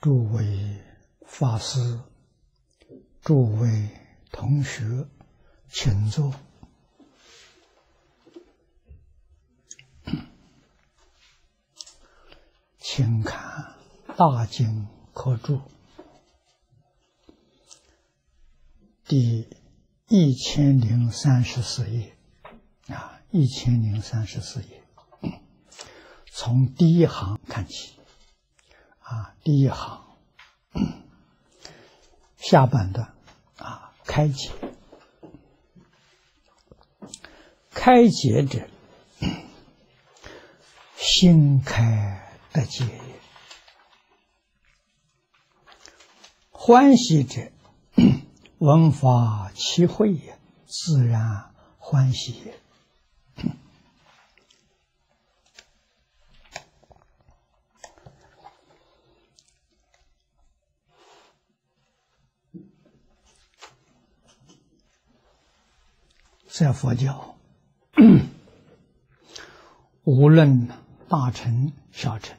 诸位法师、诸位同学，请坐。请看《大经科注》第1034页，1034页，从第一行看起。第一行下半段开解。开解者，心开得解也；欢喜者，闻法其慧也，自然欢喜也。在佛教，无论大乘小乘，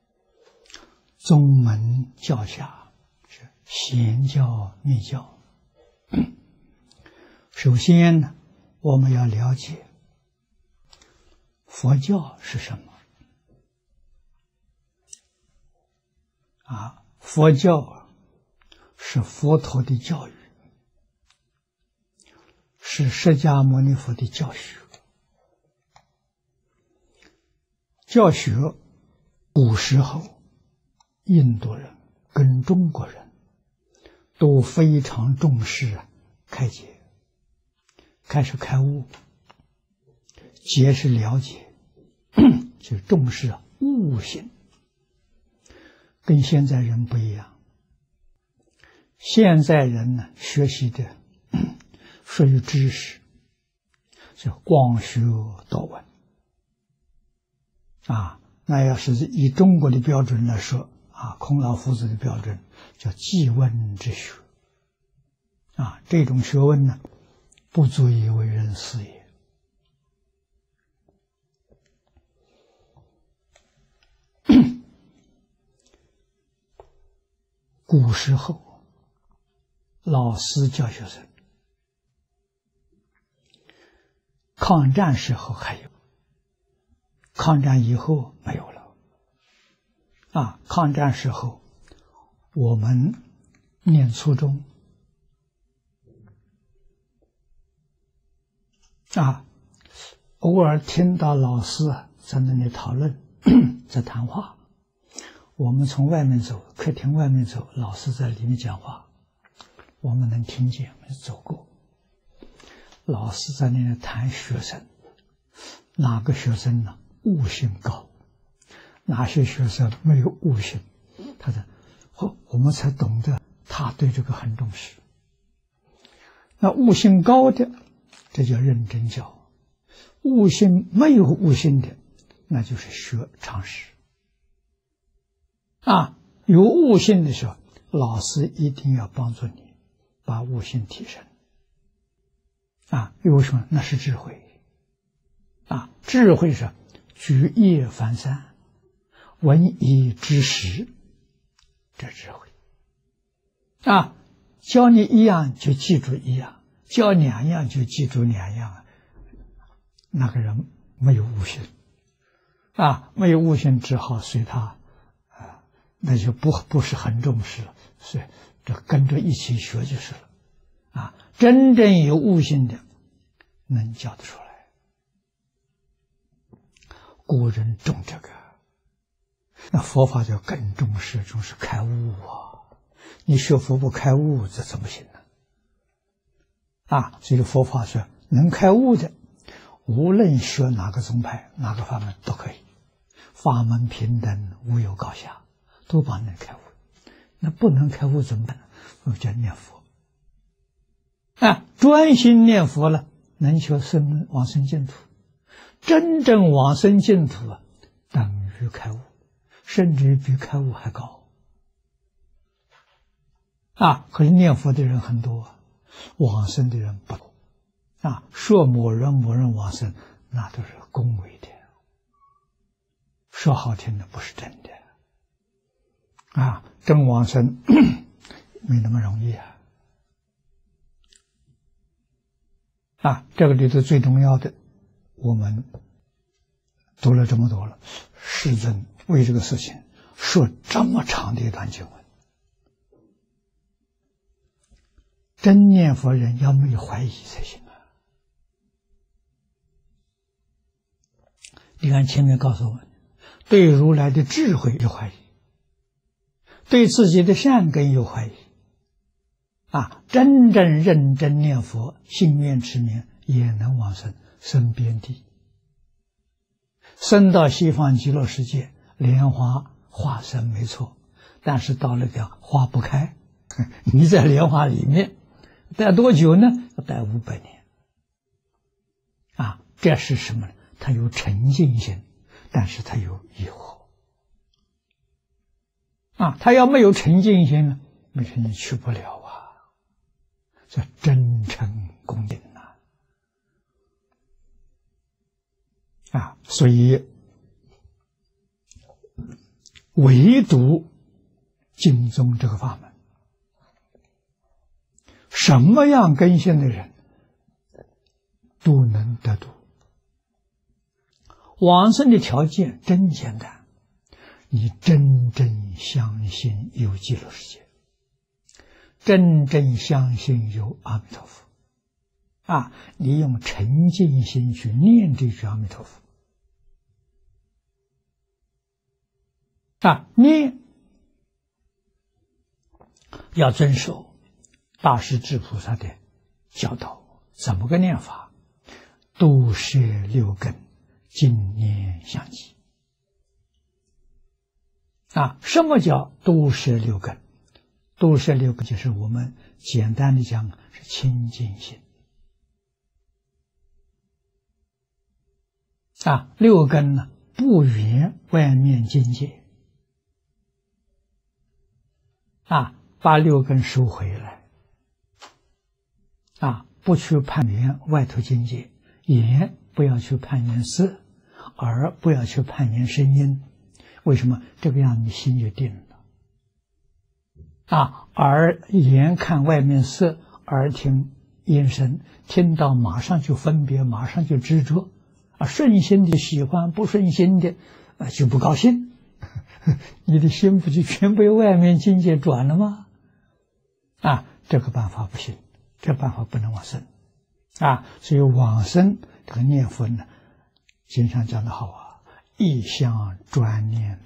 宗门教下，是显教密教。首先呢，我们要了解佛教是什么。佛教是佛陀的教育，是释迦牟尼佛的教学。教学古时候，印度人跟中国人都非常重视开解。开是开悟，解是了解，就重视悟性。跟现在人不一样，现在人呢，学习的属于知识，是光学多闻。那要是以中国的标准来说，孔老夫子的标准叫记问之学。这种学问呢，不足以为人师也。古时候，老师教学生，抗战时候还有，抗战以后没有了。抗战时候，我们念初中，偶尔听到老师在那里讨论，在谈话。我们从外面走，客厅外面走，老师在里面讲话，我们能听见，我们走过。老师在那里谈学生，哪个学生呢，悟性高，哪些学生没有悟性，我们才懂得他对这个很重视。那悟性高的，这叫认真教；悟性没有悟性的，那就是学常识。有悟性的时候，老师一定要帮助你把悟性提升。为什么？那是智慧。智慧是举一反三，闻一知十，这智慧。教你一样就记住一样，教两样就记住两样，那个人没有悟性。没有悟性，只好随他，那就不是很重视了，所以这跟着一起学就是了。真正有悟性的，能教得出来。古人重这个，那佛法就更重视开悟你学佛不开悟，这怎么行呢？所以佛法说，能开悟的，无论学哪个宗派、哪个法门都可以，法门平等，无有高下，都帮人开悟。那不能开悟怎么办呢？我叫念佛。专心念佛了，能求往生净土。真正往生净土等于开悟，甚至于比开悟还高。可是念佛的人很多，往生的人不多。说某人往生，那都是恭维的，说好听的不是真的。 真往生没那么容易这个里头最重要的，我们读了这么多了，世尊为这个事情说这么长的一段经文，真念佛人要没有怀疑才行你看前面告诉我们，对如来的智慧有怀疑，对自己的善根有怀疑真正认真念佛，信愿持名，也能往生，生边地，生到西方极乐世界，莲花化身没错，但是到了个花不开，你在莲花里面待多久呢？要待500年这是什么呢？他有沉静心，但是他有疑惑他要没有沉静心呢，没沉静去不了这真诚恭敬所以唯独经宗这个法门，什么样根性的人都能得度。往生的条件真简单，你真正相信有极乐世界，真正相信有阿弥陀佛你用沉静心去念这句阿弥陀佛念要遵守大势至菩萨的教导，怎么个念法？度摄六根，净念相继什么叫度摄六根？度摄六根就是我们简单的讲是清净心六根呢，不缘外面境界把六根收回来不去攀缘外头境界，眼不要去攀缘色，耳不要去攀缘声音。为什么？这个样你心就定了耳眼看外面色，耳听音声，听到马上就分别，马上就执着顺心的喜欢，不顺心的就不高兴你的心不就全被外面境界转了吗？这个办法不行，这个办法不能往生所以往生这个念佛呢，经常讲得好一向专念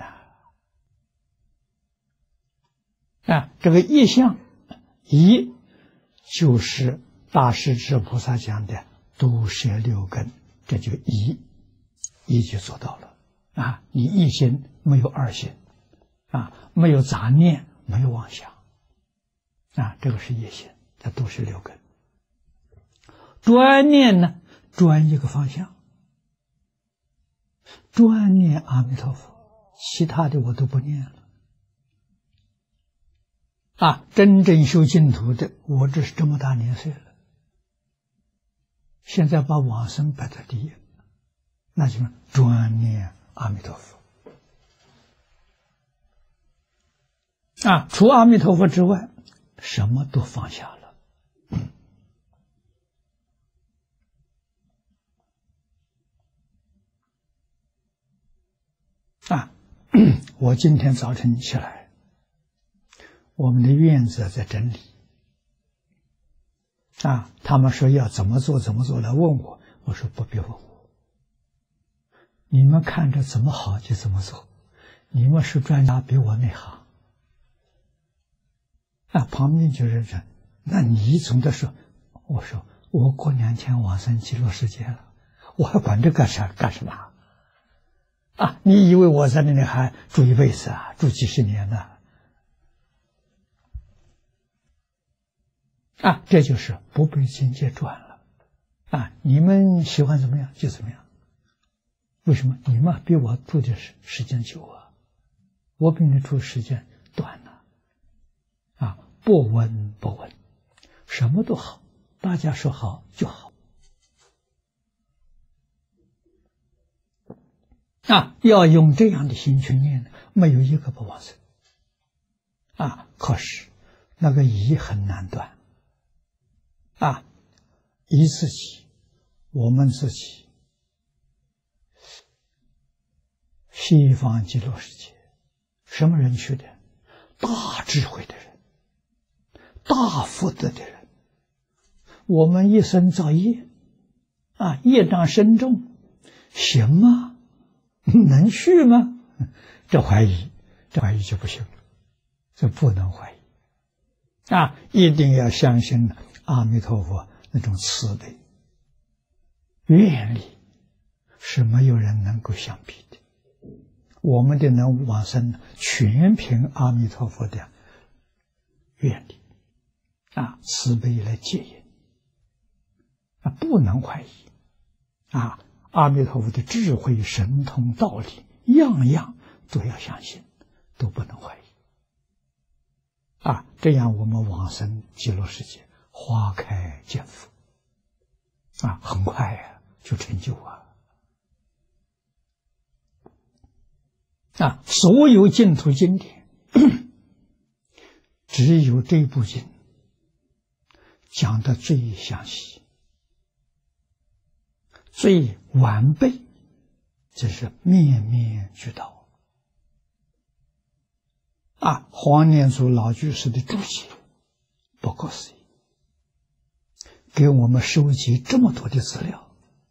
这个一向，一就是大势至菩萨讲的度摄六根，这就一就做到了你一心没有二心没有杂念，没有妄想这个是一心，这度摄六根。专念呢，专一个方向，专念阿弥陀佛，其他的我都不念了真正修净土的，我这是这么大年岁了，现在把往生摆在第一，那就是专念阿弥陀佛除阿弥陀佛之外，什么都放下了我今天早晨起来，我们的院子在整理他们说要怎么做来问我，我说不必问我，你们看着怎么好就怎么做，你们是专家，比我内行旁边就认真，那你总的说，我说我过2天往生极乐世界了，我还管这个事干什么你以为我在那里还住一辈子住几十年呢这就是不被境界转了你们喜欢怎么样就怎么样。为什么？你们比我住的时间久我比你住时间短了不闻不问，什么都好，大家说好就好要用这样的心去念，没有一个不往生可是那个疑很难断疑自己，我们自己，西方极乐世界，什么人去的？大智慧的人，大福德的人。我们一生造业业障深重，行吗？能去吗？这怀疑就不行了，这不能怀疑一定要相信阿弥陀佛那种慈悲愿力，是没有人能够相比的。我们的能往生全凭阿弥陀佛的愿力慈悲来接引不能怀疑阿弥陀佛的智慧神通道理，样样都要相信，都不能怀疑这样我们往生极乐世界，花开见佛很快就成就所有净土经典只有这部经讲得最详细，最完备，这是面面俱到黄念祖老居士的注解不可思议，给我们收集这么多的资料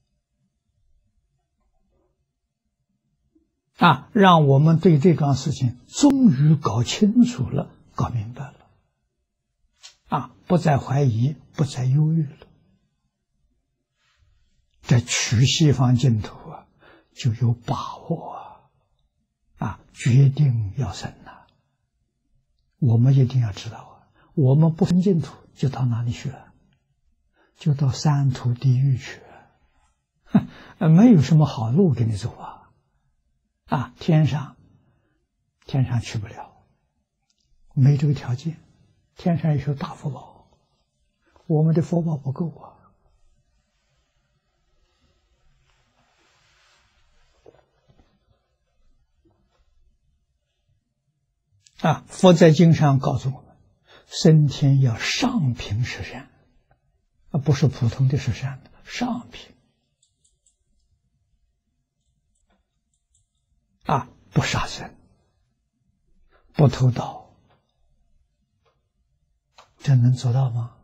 让我们对这桩事情终于搞清楚了，搞明白了不再怀疑，不再忧郁了。这取西方净土就有把握决定要生我们一定要知道我们不生净土就到哪里去了？就到三途地狱去了没有什么好路给你走天上去不了，没这个条件。天上有大福报，我们的福报不够佛在经上告诉我们，升天要上品十善不是普通的十善，上品不杀生，不偷盗，这能做到吗？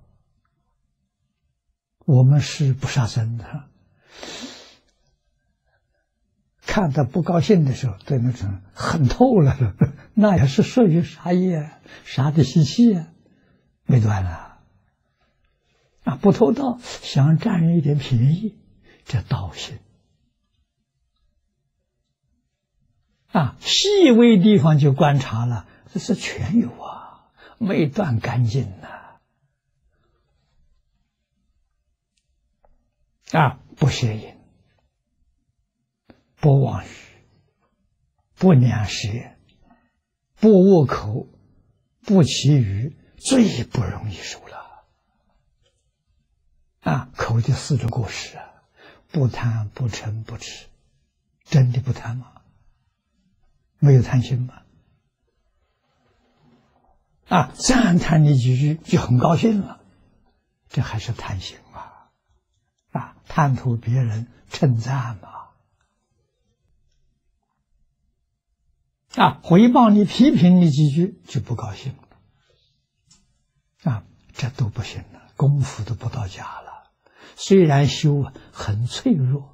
我们是不杀生的，看他不高兴的时候，对那种恨透了，那也是属于杀业，杀的习气没断了不偷盗，想占人一点便宜，这盗心细微地方就观察了，这是全有没断干净不邪淫，不妄语，不两舌，不恶口，不绮语，最不容易受了口的四种过失不贪，不嗔，不痴。真的不贪吗？没有贪心吗？赞叹你几句就很高兴了，这还是贪心贪图别人称赞嘛回报你批评你几句就不高兴了这都不行了，功夫都不到家了。虽然修很脆弱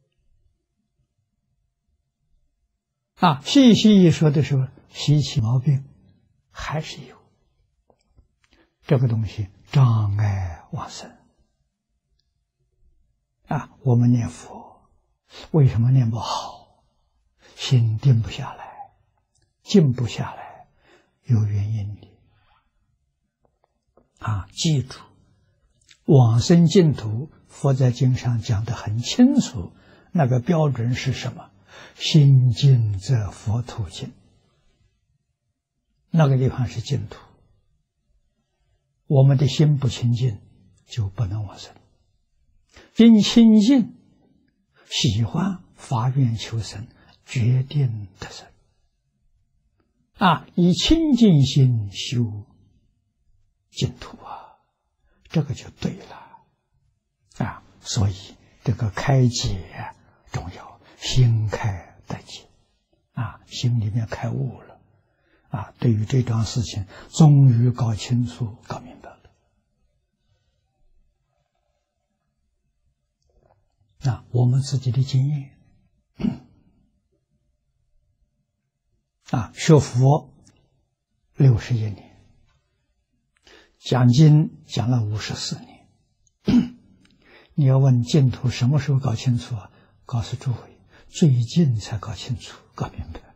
细细一说的时候，习气毛病还是有，这个东西障碍往生我们念佛为什么念不好？心定不下来，静不下来，有原因的记住，往生净土佛在经上讲得很清楚，那个标准是什么？心净则佛土净，那个地方是净土。我们的心不清净就不能往生，心清净喜欢发愿求生，决定得生以清净心修净土这个就对了所以这个开解重要，心开得解心里面开悟了对于这桩事情终于搞清楚搞明白了我们自己的经验学佛61年，讲经讲了54年。你要问净土什么时候搞清楚告诉诸位，最近才搞清楚搞明白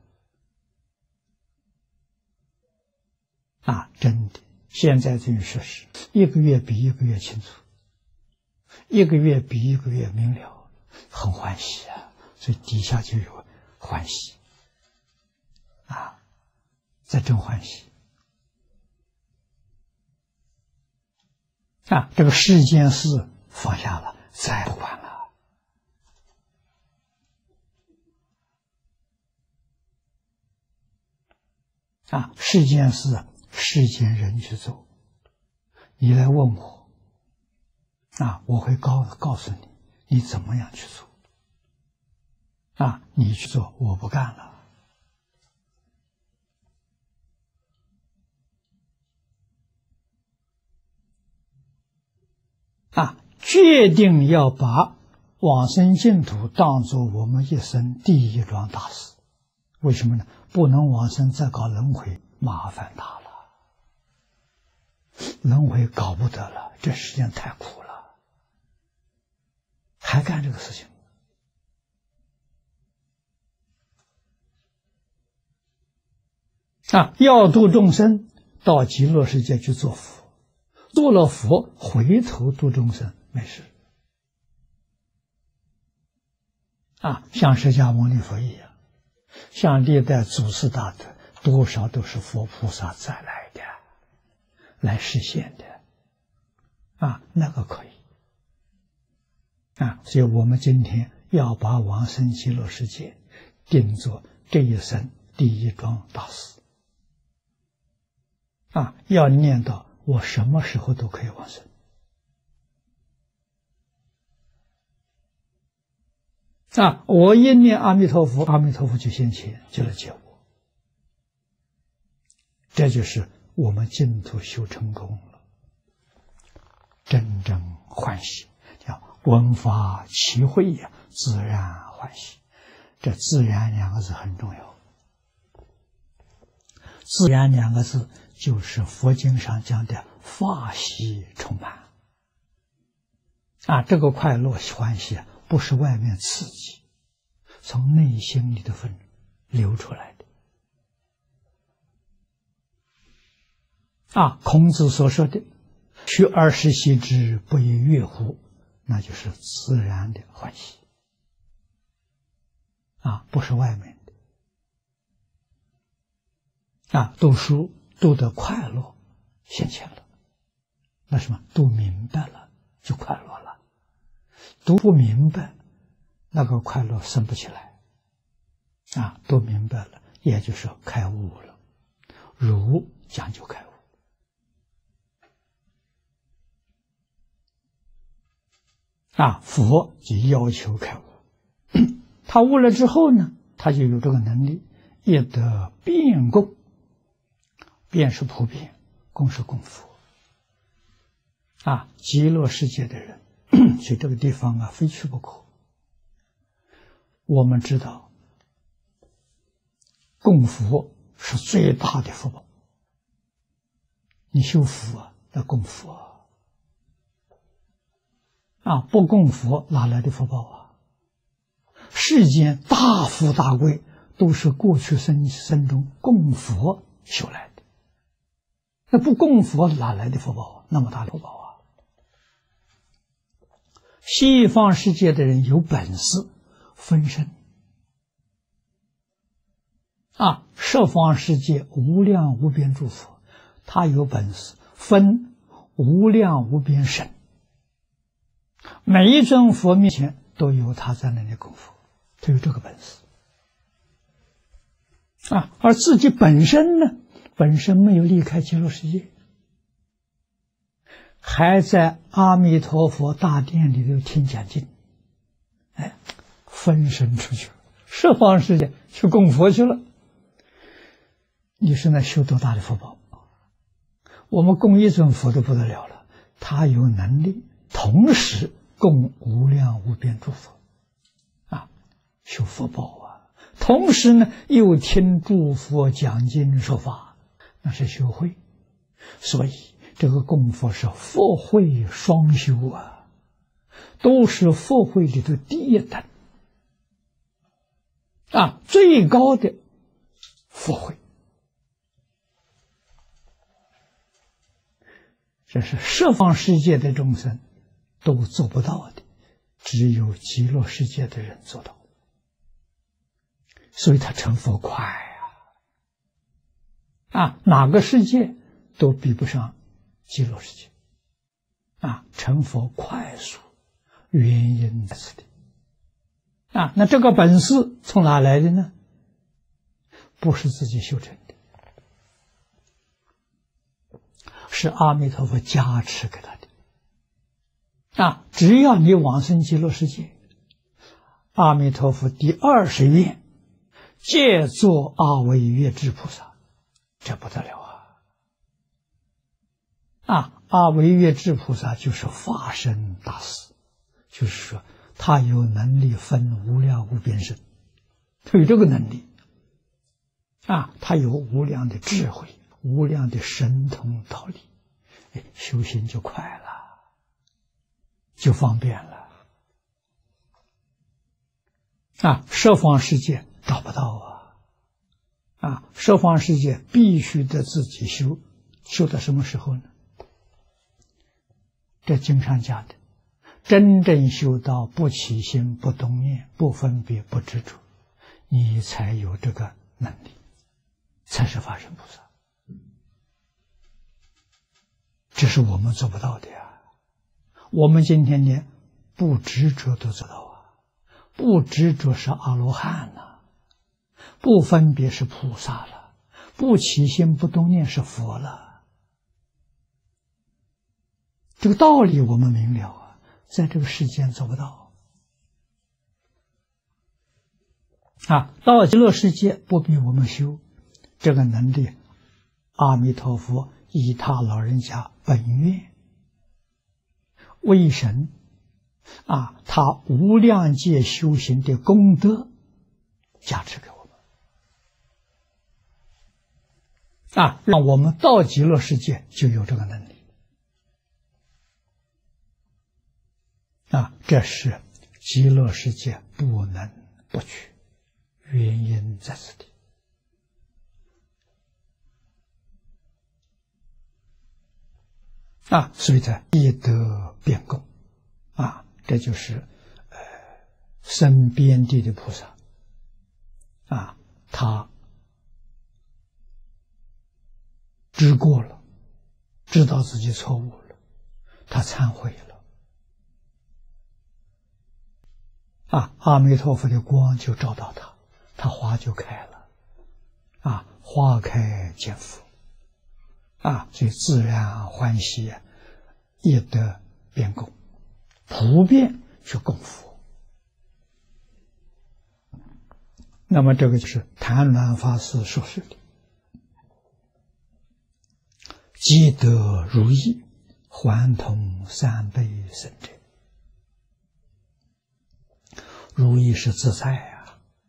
真的，现在这个事实一个月比一个月清楚，一个月比一个月明了，很欢喜所以底下就有欢喜这真欢喜这个世间事放下了，再不管了世间事世间人去做，你来问我我会告诉你你怎么样去做你去做，我不干了决定要把往生净土当作我们一生第一桩大事。为什么呢？不能往生再搞轮回，麻烦大了，轮回搞不得了，这世间太苦了，还干这个事情要度众生，到极乐世界去做佛，做了佛回头度众生没事像释迦牟尼佛一样，像历代祖师大德，多少都是佛菩萨再来的，来实现的那个可以所以我们今天要把往生极乐世界定作这一生第一桩大事要念到我什么时候都可以往生我一念阿弥陀佛，阿弥陀佛就现前，就来接我。这就是我们净土修成功了，真正欢喜，叫闻法齐会自然欢喜。这自然两个字很重要，自然两个字就是佛经上讲的法喜充满这个快乐欢喜不是外面刺激，从内心里的分流出来的孔子所说的须而时习之，不亦乐乎，那就是自然的欢喜不是外面的读书读得快乐现前了，那什么读明白了就快乐了，读不明白那个快乐生不起来读明白了也就是开悟了，儒讲究开悟佛就要求开悟他悟了之后呢，他就有这个能力，也得遍供，遍是普遍，供是供佛极乐世界的人去这个地方非去不可。我们知道供佛是最大的福报，你修福要供佛不供佛哪来的福报世间大富大贵都是过去生中供佛修来的，那不供佛哪来的福报那么大的福报西方世界的人有本事分身十方世界无量无边诸佛，他有本事分无量无边身，每一尊佛面前都有他在那里供佛，他有这个本事而自己本身呢，本身没有离开极乐世界，还在阿弥陀佛大殿里头听讲经，分身出去了，十方世界去供佛去了。你说那修多大的福报？我们供一尊佛都不得了了，他有能力同时供无量无边诸佛，修福报同时呢又听诸佛讲经说法，那是修慧。所以这个供佛是佛慧双修都是佛慧里头第一等最高的佛慧。这是十方世界的众生都做不到的，只有极乐世界的人做到，所以他成佛快哪个世界都比不上极乐世界成佛快速，原因在此地那这个本事从哪来的呢？不是自己修成的，是阿弥陀佛加持给他的只要你往生极乐世界，阿弥陀佛第20愿借作阿惟越致菩萨，这不得了阿惟越致菩萨就是法身大士，就是说他有能力分无量无边身，他有这个能力他有无量的智慧，无量的神通道理，修行就快了，就方便了十方世界找不到十方世界必须得自己修，修到什么时候呢？这经上讲的，真正修到不起心不动念不分别不执着，你才有这个能力，才是法身菩萨。这是我们做不到的我们今天连不执着都做到不执着是阿罗汉不分别是菩萨了，不起心不动念是佛了。这个道理我们明了在这个世间做不到到极乐世界不必我们修，这个能力阿弥陀佛以他老人家本愿为神他无量界修行的功德加持给我们让我们到极乐世界就有这个能力这是极乐世界不能不去，原因在此地所以在业德变供这就是生边地的菩萨他知过了，知道自己错误了，他忏悔了阿弥陀佛的光就照到他，他花就开了花开见佛所以自然欢喜业德变供，普遍去供佛。那么这个就是谭鸾法师说是的，积德如意，还同3倍圣者。如意是自在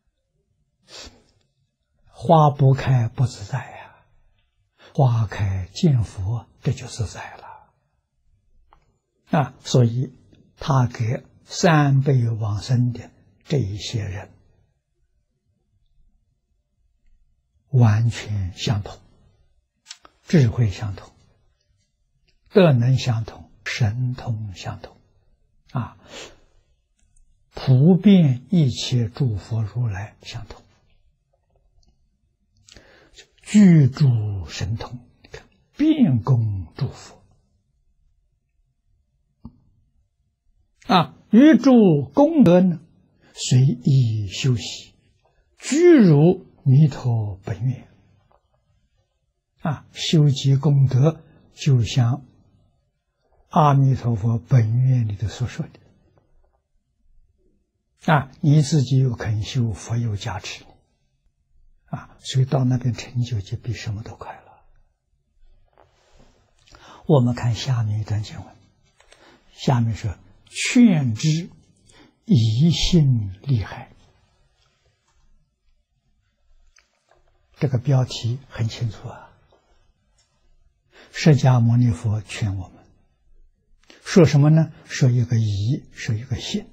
花不开不自在花开见佛，这就自在了所以他给3辈往生的这一些人完全相同，智慧相同，德能相同，神通相同普遍一切诸佛如来相同，具诸神通，遍供诸佛于诸功德呢随意修习，具如弥陀本愿修集功德，就像阿弥陀佛本愿里头所说的你自己又肯修，佛又加持你所以到那边成就就比什么都快了。我们看下面一段经文，下面说劝之疑心利害。这个标题很清楚释迦牟尼佛劝我们说什么呢？说一个疑，说一个信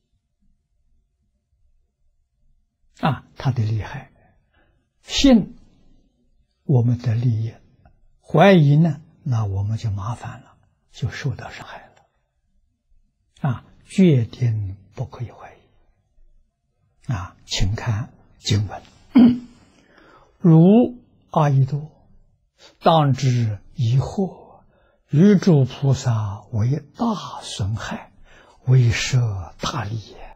他的利害。信我们的利益，怀疑呢，那我们就麻烦了，就受到伤害了决定不可以怀疑请看经文如阿逸多当知疑惑，于诸菩萨为大损害，为摄大利也。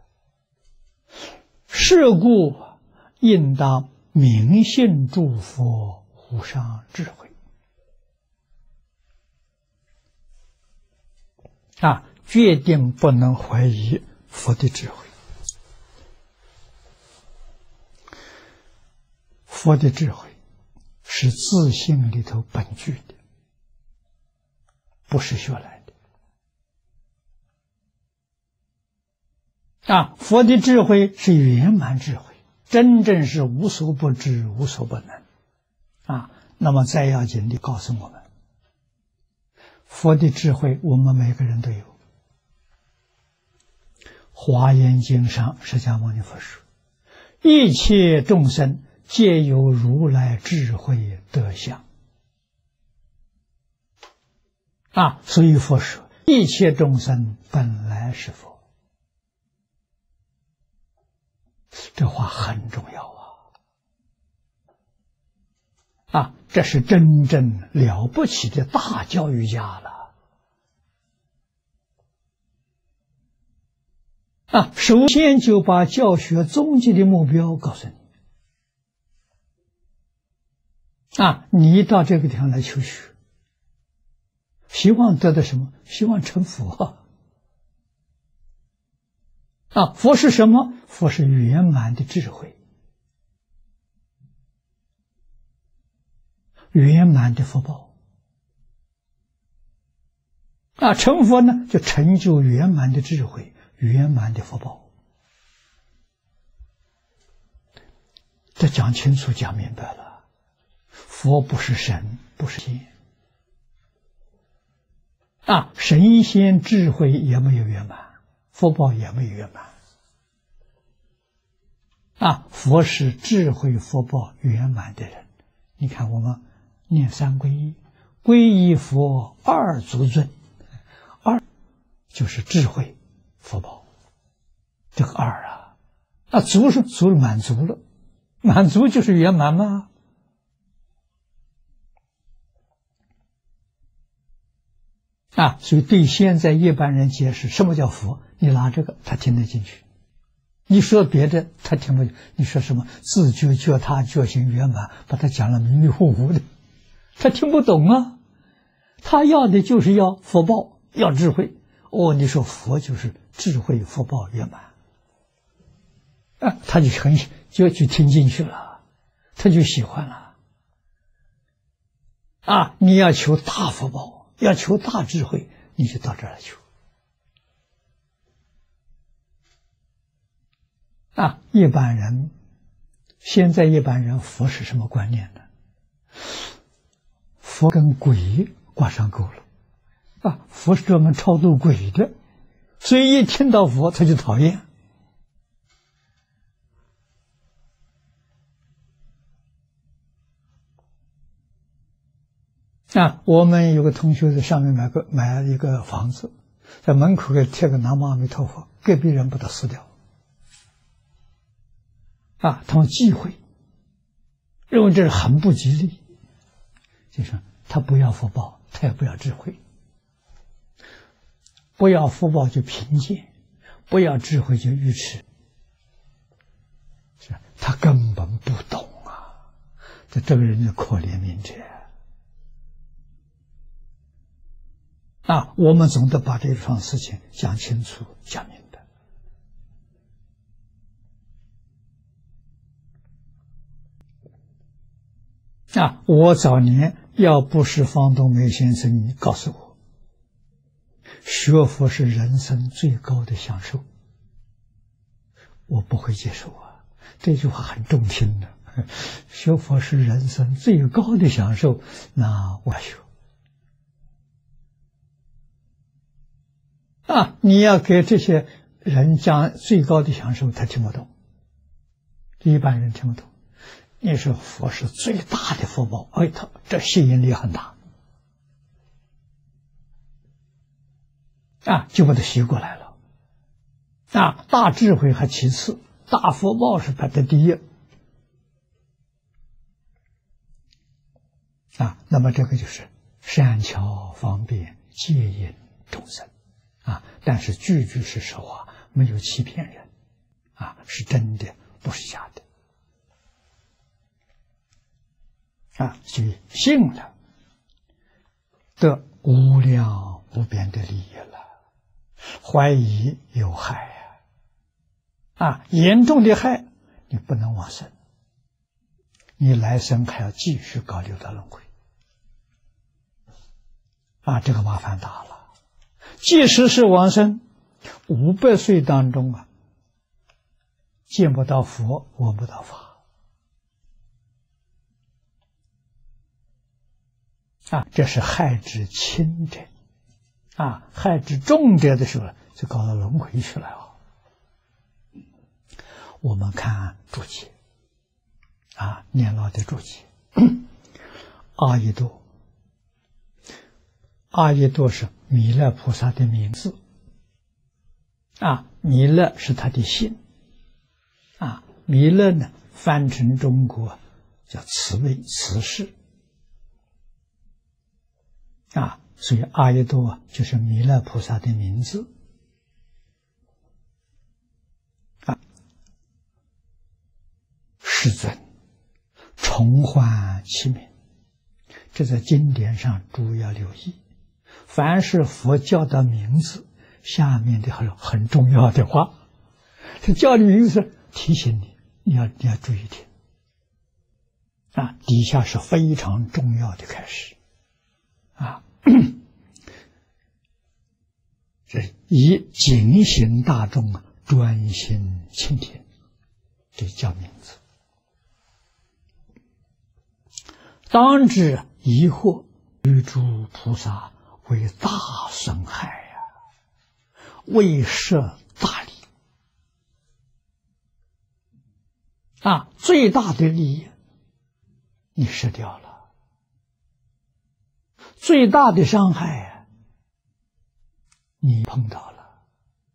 是故应当明信诸佛无上智慧决定不能怀疑佛的智慧。佛的智慧是自性里头本具的，不是学来的佛的智慧是圆满智慧，真正是无所不知，无所不能那么在要经里告诉我们，佛的智慧我们每个人都有。华严经上释迦牟尼佛说，一切众生皆有如来智慧德相所以佛说一切众生本来是佛。这话很重要这是真正了不起的大教育家了首先就把教学终极的目标告诉你你到这个地方来求学，希望得到什么？希望成佛佛是什么？佛是圆满的智慧，圆满的福报成佛呢，就成就圆满的智慧，圆满的福报。这讲清楚讲明白了，佛不是神，不是仙神仙智慧也没有圆满，福报也没有圆满佛是智慧福报圆满的人。你看我们念三皈依，皈依佛二足尊，二就是智慧福报，这个二足是满足了，满足就是圆满吗？所以对现在一般人解释什么叫佛，你拿这个他听得进去，你说别的他听不进。你说什么自觉觉他觉行圆满，把他讲了迷迷糊糊的，他听不懂他要的就是要福报，要智慧你说佛就是智慧福报圆满他就听进去了，他就喜欢了你要求大福报，要求大智慧，你就到这儿来求一般人现在一般人佛是什么观念呢？佛跟鬼挂上钩了佛是专门超度鬼的，所以一听到佛他就讨厌我们有个同学在上面买了一个房子，在门口给贴个南无阿弥陀佛，隔壁人把它撕掉他们忌讳，认为这是很不吉利，就是他不要福报，他也不要智慧，不要福报就贫贱，不要智慧就愚痴，他根本不懂这个人就可怜悯者啊！我们总得把这桩事情讲清楚、讲明白啊！我早年要不是方东梅先生你告诉我，学佛是人生最高的享受，我不会接受啊！这句话很中听的。学佛是人生最高的享受，那我学啊！你要给这些人讲最高的享受，他听不懂，一般人听不懂。你说佛是最大的福报，哎，这吸引力很大啊，就把它吸过来了啊！大智慧还其次，大福报是排在第一。啊，那么这个就是善巧方便接引众生啊，但是句句是实话，没有欺骗人啊，是真的，不是假的啊，所以信了得无量无边的利益了，怀疑有害啊，严重的害你不能往生，你来生还要继续搞六道轮回啊，这个麻烦大了。即使是往生500岁当中啊，见不到佛，闻不到法啊，这是害之轻者啊，害之重者的时候就搞到轮回去了啊。我们看注解啊，念老的注解，阿逸多，阿逸多是弥勒菩萨的名字啊，弥勒是他的姓啊，弥勒呢翻成中国叫慈悲慈氏啊，所以阿逸多就是弥勒菩萨的名字啊。世尊重唤其名，这在经典上主要留意，凡是佛教的名字下面的很重要的话，这叫你名字提醒你，你要注意听啊，底下是非常重要的开始啊，这以警醒大众啊，专心倾听，这叫名字。当知疑惑于诸菩萨为大损害呀，为摄大利啊，最大的利益你失掉了，最大的伤害你碰到了，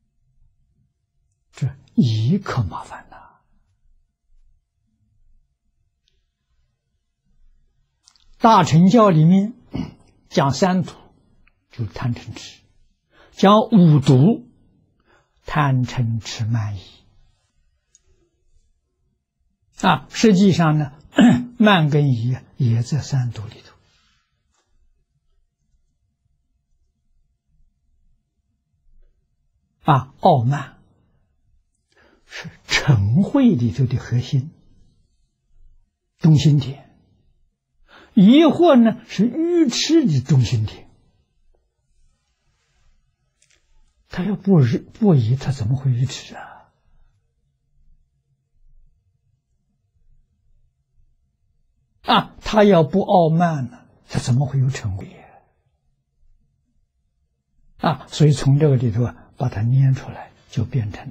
这疑可麻烦了。大乘教里面讲三毒，就是贪嗔痴；讲五毒，贪嗔痴慢疑啊。实际上呢，慢跟疑也在三毒里头啊。傲慢是嗔恚里头的核心中心点。疑惑呢是愚痴的中心点，他要不疑，他怎么会愚痴啊？啊，他要不傲慢呢，他怎么会有嗔恚啊？所以从这个里头把它捏出来，就变成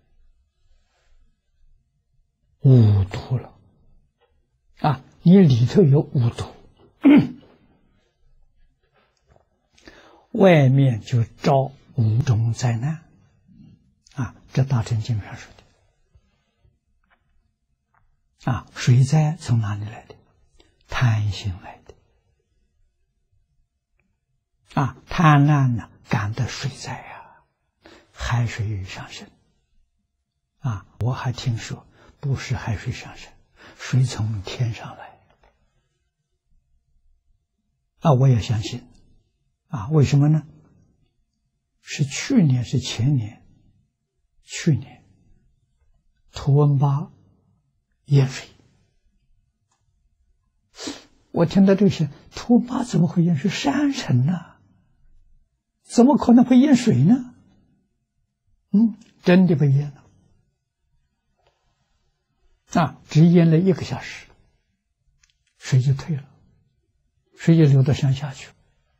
五毒了啊！你里头有五毒。外面就招五种灾难啊，这大乘经上说的啊。水灾从哪里来的？贪心来的啊，贪婪呢感的水灾啊，海水上升啊。我还听说不是海水上升，水从天上来我也相信。为什么呢？是去年是前年？去年图文巴淹水，我听到这些，图文巴怎么会淹水？山城呢？怎么可能会淹水呢？真的被淹了。只淹了1个小时，水就退了，水就流到山下去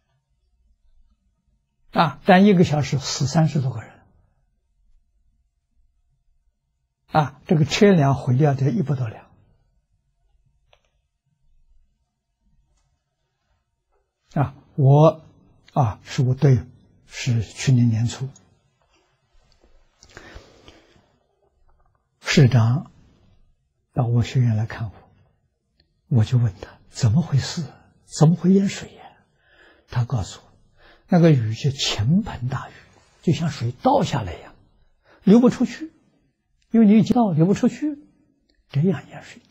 了。但1个小时死30多个人。这个车辆毁掉的100多辆。是去年年初，市长到我学院来看我就问他怎么回事，怎么会淹水呀？他告诉我，那个雨是倾盆大雨，就像水倒下来一样，流不出去，因为你已经倒流不出去，这样淹水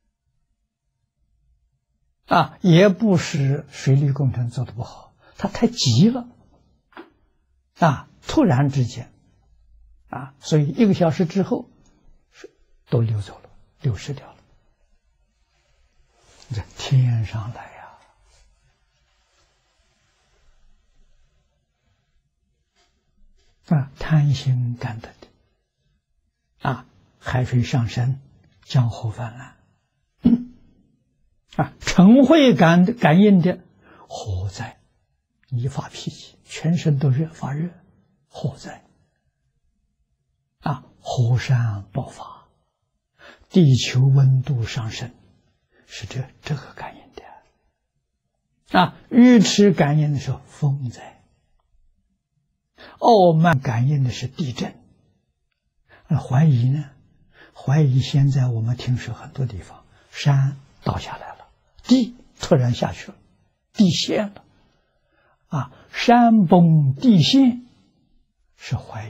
的。也不是水利工程做得不好，它太急了，突然之间，所以1个小时之后都流走了，流失掉了。这天上来贪心感得的。海水上升，江河泛滥。嗔恚感应的火灾，你发脾气，全身都发热，火灾。火山爆发，地球温度上升，是这个感应的。愚痴感应的是风灾，傲慢感应的是地震。怀疑呢？怀疑现在我们听说很多地方山倒下来了，地突然下去了，地陷了。山崩地陷是怀疑。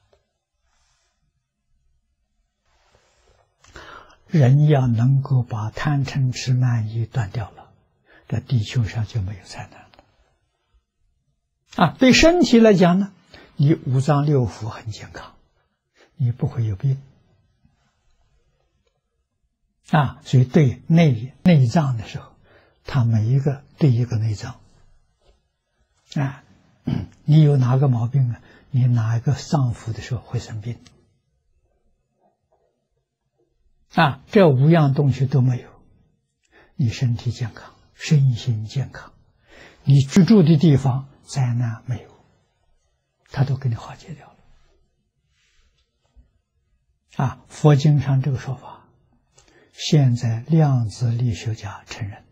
人要能够把贪嗔痴慢疑断掉了，这地球上就没有灾难了。对身体来讲呢，你5脏6腑很健康，你不会有病。所以对内脏的时候，它每一个对一个内脏。你有哪个毛病呢？你哪一个脏腑的时候会生病？这5样东西都没有，你身体健康，身心健康，你居住的地方灾难没有，它都给你化解掉了。佛经上这个说法，现在量子力学家承认。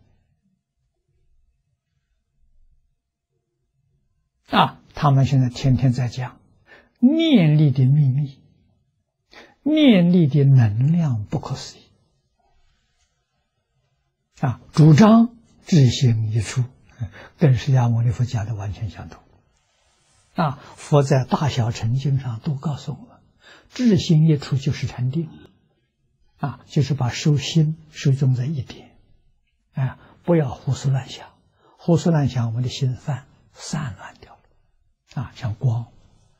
他们现在天天在讲念力的秘密，念力的能量不可思议。主张智行一处，跟释迦牟尼佛讲的完全相同。佛在大小乘经上都告诉我们，智行一处就是禅定，就是把心收中在一点，不要胡思乱想，胡思乱想我们的心散乱掉了。像光，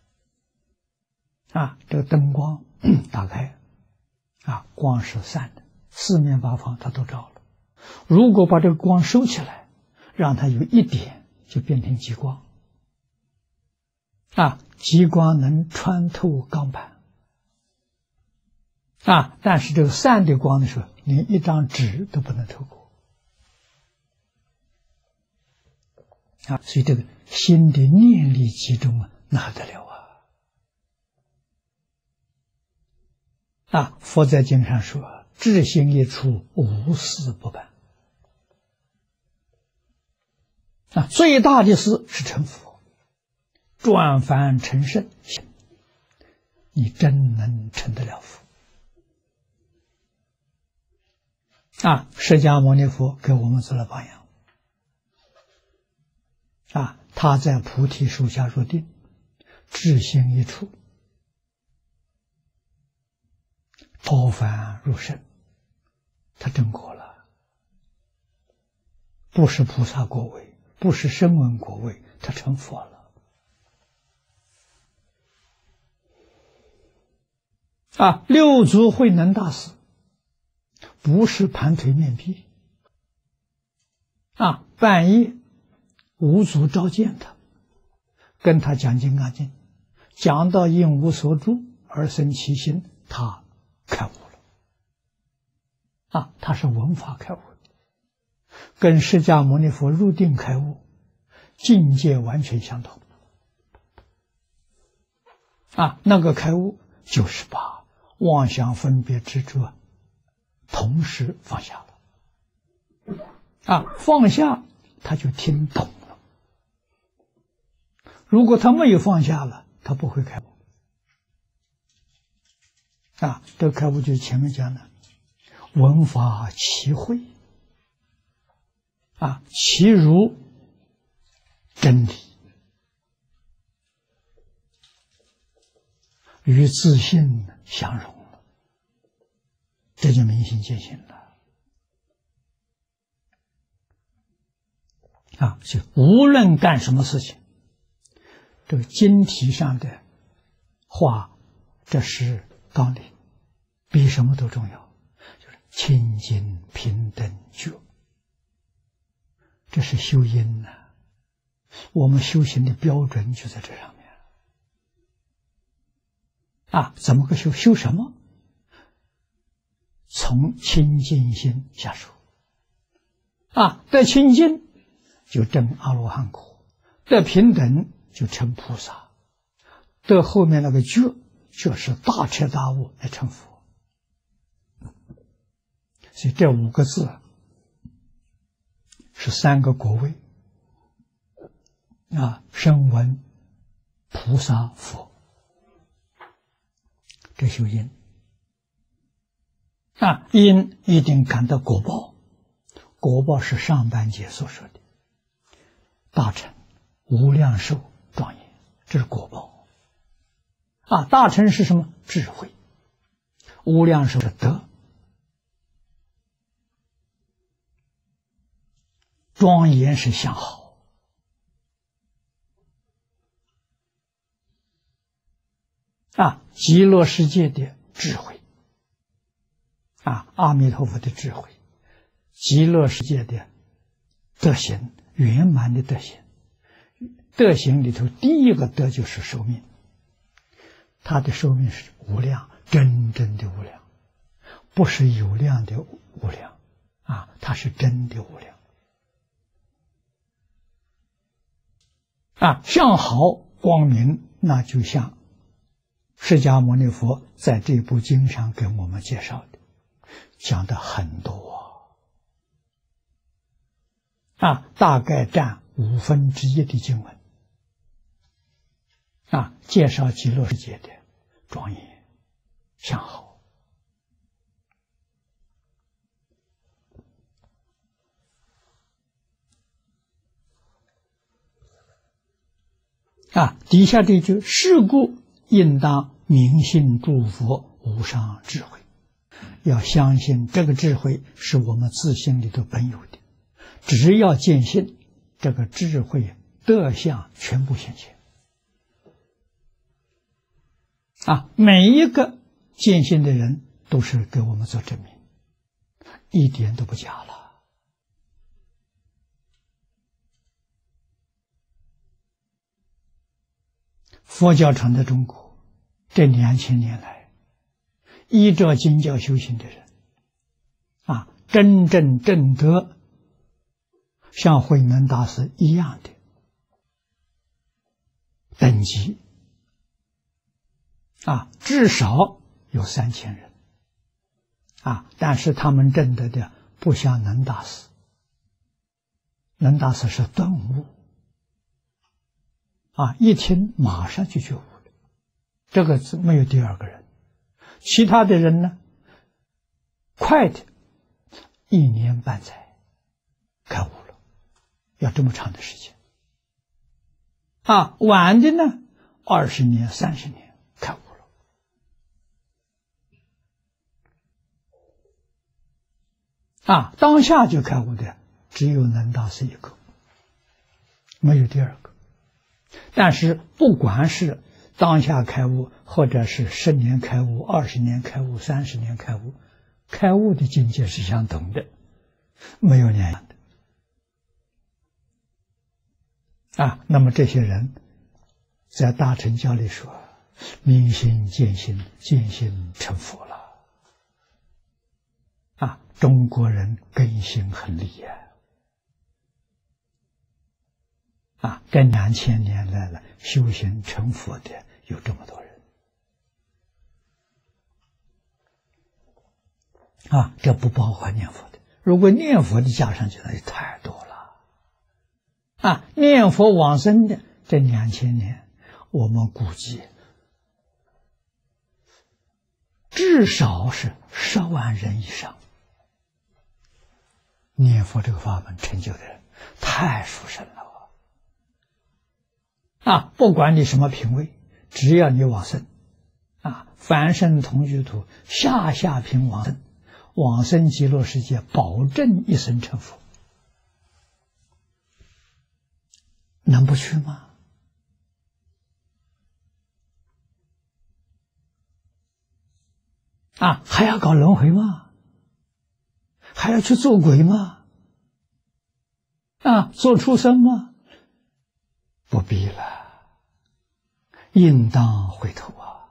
这个灯光打开，光是散的，四面八方它都照了。如果把这个光收起来，让它有一点，就变成极光。极光能穿透钢板。但是这个散的光的时候，连一张纸都不能透过。所以这个心的念力集中哪得了佛在经上说，智行一处，无事不办。最大的事是成佛，转凡成圣，你真能成得了佛。释迦牟尼佛给我们做了榜样。他在菩提树下入定，智行一处，超凡入圣，他证果了，不是菩萨果位， 不是声闻果位，他成佛了。六祖慧能大师不是盘腿面壁，半夜五祖召见他，跟他讲《金刚经》，讲到应无所住而生其心，他开悟了。他是闻法开悟的，跟释迦牟尼佛入定开悟境界完全相同。那个开悟就是把妄想分别执着同时放下了。放下他就听懂了。如果他没有放下了，他不会开悟。这个开悟就是前面讲的闻法齐会，其如真理，与自信相融了，这就明心见性了。就无论干什么事情，这个经题上的话，这是纲领，比什么都重要，就是清净平等觉，这是修因呢。我们修行的标准就在这上面。怎么个修？修什么？从清净心下手。得清净就证阿罗汉果，得平等就成菩萨，得后面那个觉就是大彻大悟来成佛。所以这5个字是3个果位，声闻菩萨佛，这修因。因一定感到果报，果报是上半节所说的大乘无量寿庄严，这是果报。大乘是什么？智慧。无量寿是德，庄严是相好。极乐世界的智慧，阿弥陀佛的智慧，极乐世界的德行，圆满的德行。德行里头第一个德就是寿命，他的寿命是无量，真正的无量，不是有量的无量，它是真的无量。相好光明，那就像释迦牟尼佛在这部经上给我们介绍的，讲的很多大概占1/5的经文介绍极乐世界的庄严相好。底下这句，是故应当明信诸佛无上智慧，要相信这个智慧是我们自性里头本有的，只要见性，这个智慧德相全部现前。每一个见性的人都是给我们做证明，一点都不假了。佛教传在中国这2000年来，依照经教修行的人真正证得像慧能大师一样的等级至少有3000人但是他们证得的不像能大师，能大师是顿悟一听马上就觉悟了，这个没有第二个人。其他的人呢，快的1年半载开悟了，要这么长的时间晚的呢20年30年开悟了当下就开悟的只有能大师一个没有第二个。但是不管是当下开悟，或者是10年开悟、20年开悟、30年开悟，开悟的境界是相同的，没有两样的。那么这些人在大乘教里说，明心见性，见性成佛了。中国人根性很厉害。这2000年来了，修行成佛的有这么多人。这不包括念佛的。如果念佛的加上去，那就太多了。念佛往生的这2000年，我们估计至少是10万人以上。念佛这个法门成就的人太殊胜了。不管你什么品位，只要你往生，凡圣同居土，下品往生，往生极乐世界，保证一生成佛。能不去吗？还要搞轮回吗？还要去做鬼吗？做畜生吗？不必了，应当回头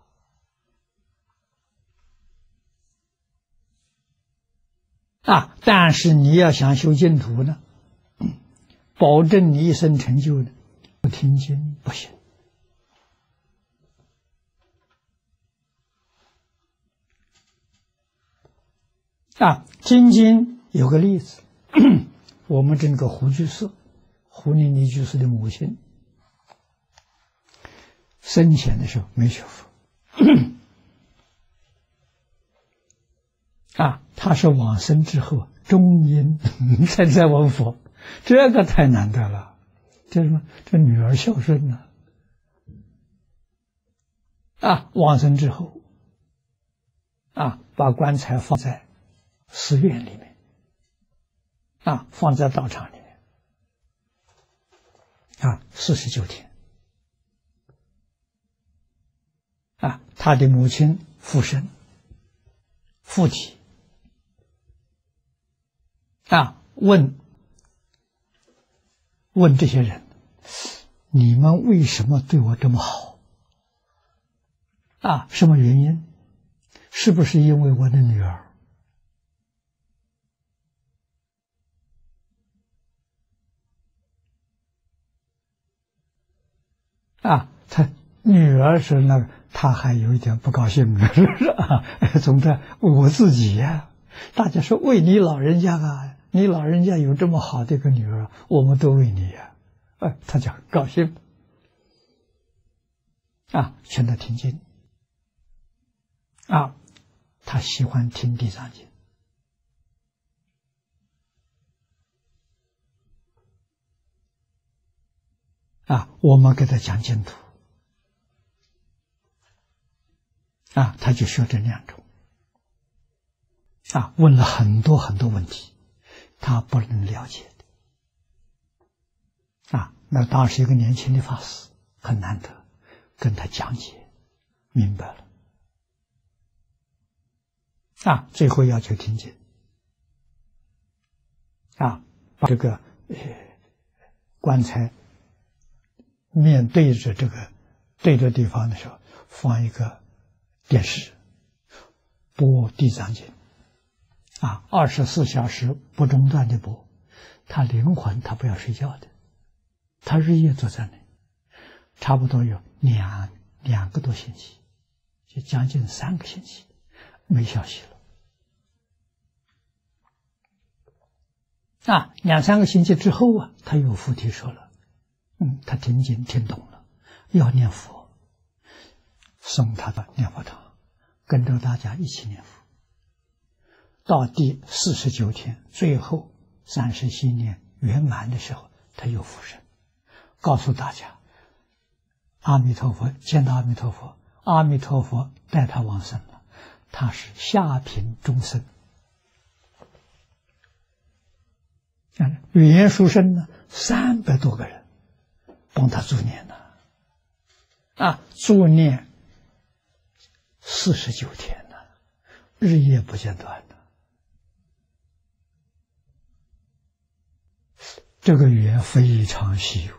但是你要想修净土呢，保证你一生成就呢，不听经不行。今经有个例子，我们这个胡居士，胡尼尼居士的母亲，生前的时候没学佛，他是往生之后中阴才闻佛，这个太难得了。这什么？这女儿孝顺呢？往生之后，把棺材放在寺院里面，放在道场里面，49天。他的母亲附身附体，问这些人，你们为什么对我这么好？什么原因？是不是因为我的女儿？他女儿是那个，他还有一点不高兴，是不是总在为我自己大家说为你老人家你老人家有这么好的一个女儿，我们都为你他就很高兴劝他听经他喜欢听地藏经我们给他讲净土他就学这2种问了很多很多问题，他不能了解的那当时一个年轻的法师很难得，跟他讲解明白了最后要求听经把这个棺材面对着这个对着地方的时候，放一个电视播地藏经24小时不中断的播，他灵魂他不要睡觉的，他日夜坐在那，差不多有2个多星期，就将近3个星期没消息了2、3个星期之后他有附体说了他听经听懂了，要念佛，送他到念佛堂，跟着大家一起念佛。到第49天，最后37年圆满的时候，他又复生，告诉大家，阿弥陀佛，见到阿弥陀佛，阿弥陀佛带他往生了，他是下品众生。语言殊胜呢，300多个人帮他助念呢，助念49天呢，日夜不间断的。这个缘非常稀有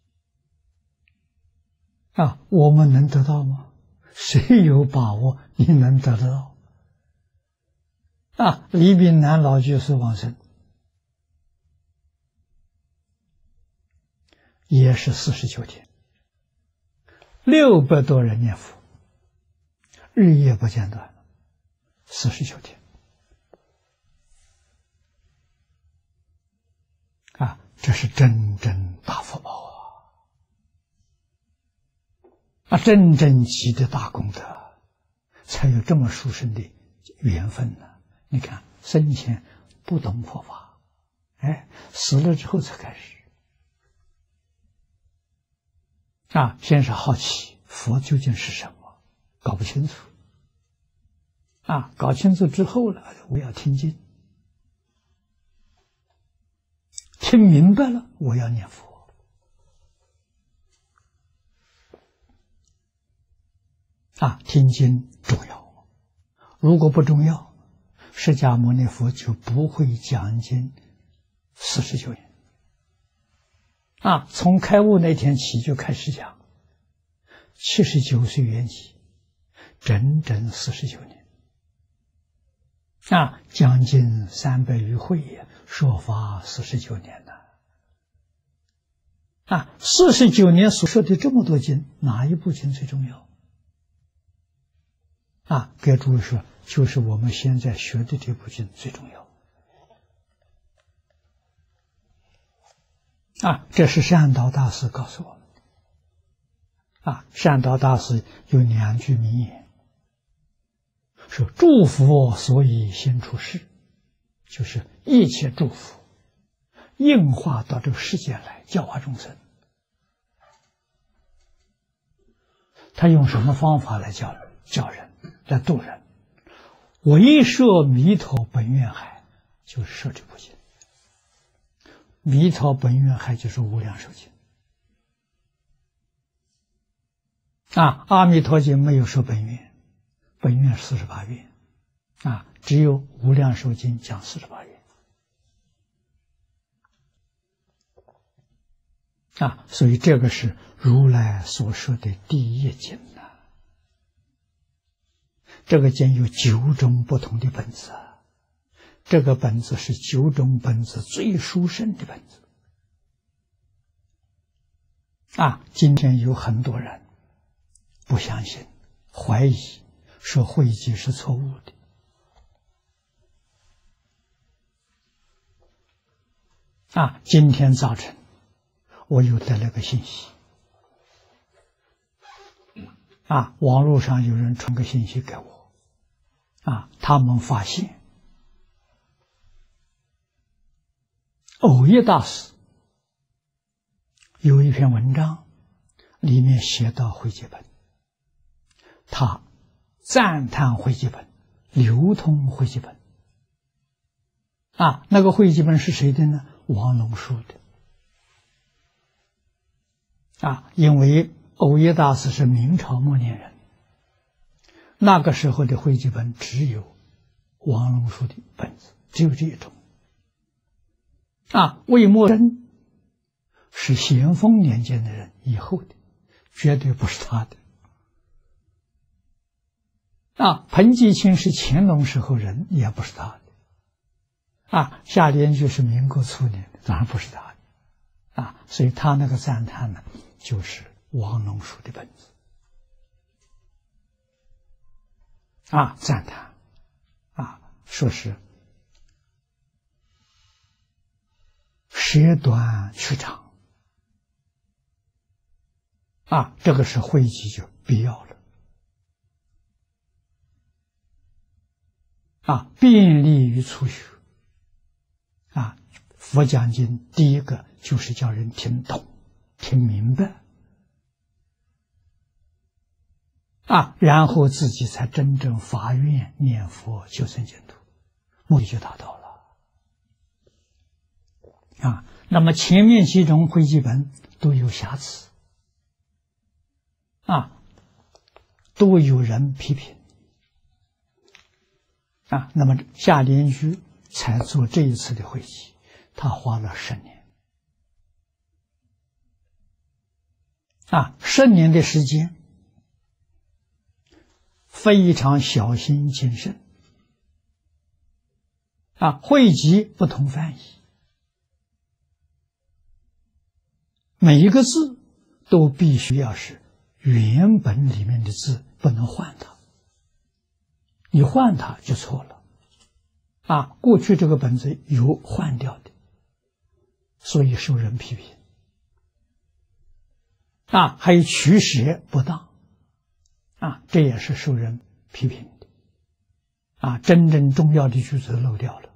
我们能得到吗？谁有把握你能得到？李炳南老居士往生也是49天，600多人念佛，日夜不间断，49天这是真正大福报真正积的大功德，才有这么殊胜的缘分呢。你看生前不懂佛法，死了之后才开始先是好奇佛究竟是什么，搞不清楚搞清楚之后了，我要听经，听明白了，我要念佛听经重要，如果不重要，释迦牟尼佛就不会讲经49年从开悟那天起就开始讲，79岁圆寂，整整49年将近300余会，说法49年49年所说的这么多经，哪一部经最重要？给诸位说，就是我们现在学的这部经最重要这是善导大师告诉我们的善导大师有2句名言，说诸佛所以先出世，就是一切诸佛应化到这个世界来教化众生。他用什么方法来教人，来度人？唯摄弥陀本愿海，就是摄这部经。弥陀本愿海就是无量寿经阿弥陀经没有说本愿，本愿48愿只有无量寿经讲48愿所以这个是如来所说的第一经这个经有9种不同的本子这个本子是9种本子最殊胜的本子今天有很多人不相信，怀疑，说汇集是错误的今天早晨我又得了个信息网络上有人传个信息给我他们发现藕益大师有一篇文章，里面写到汇集本，他赞叹汇集本，流通汇集本那个汇集本是谁的呢？王龙树的因为藕益大师是明朝末年人，那个时候的汇集本只有王龙树的本子，只有这一种魏默真是咸丰年间的人以后的，绝对不是他的彭继清是乾隆时候人，也不是他的夏莲就是民国初年的，当然不是他的所以他那个赞叹呢，就是王龙树的本子赞叹说是舍短取长这个是汇集就必要了便利于初学佛讲经第一个就是叫人听懂听明白然后自己才真正发愿念佛求生净土，目的就达到了那么前面几种汇集本都有瑕疵，都有人批评，那么夏莲居才做这一次的会集，他花了10年，10年的时间，非常小心谨慎，汇集不同翻译，每一个字都必须要是原本里面的字，不能换它，你换它就错了。过去这个本子有换掉的，所以受人批评。还有取舍不当，这也是受人批评的。真正重要的句子漏掉了，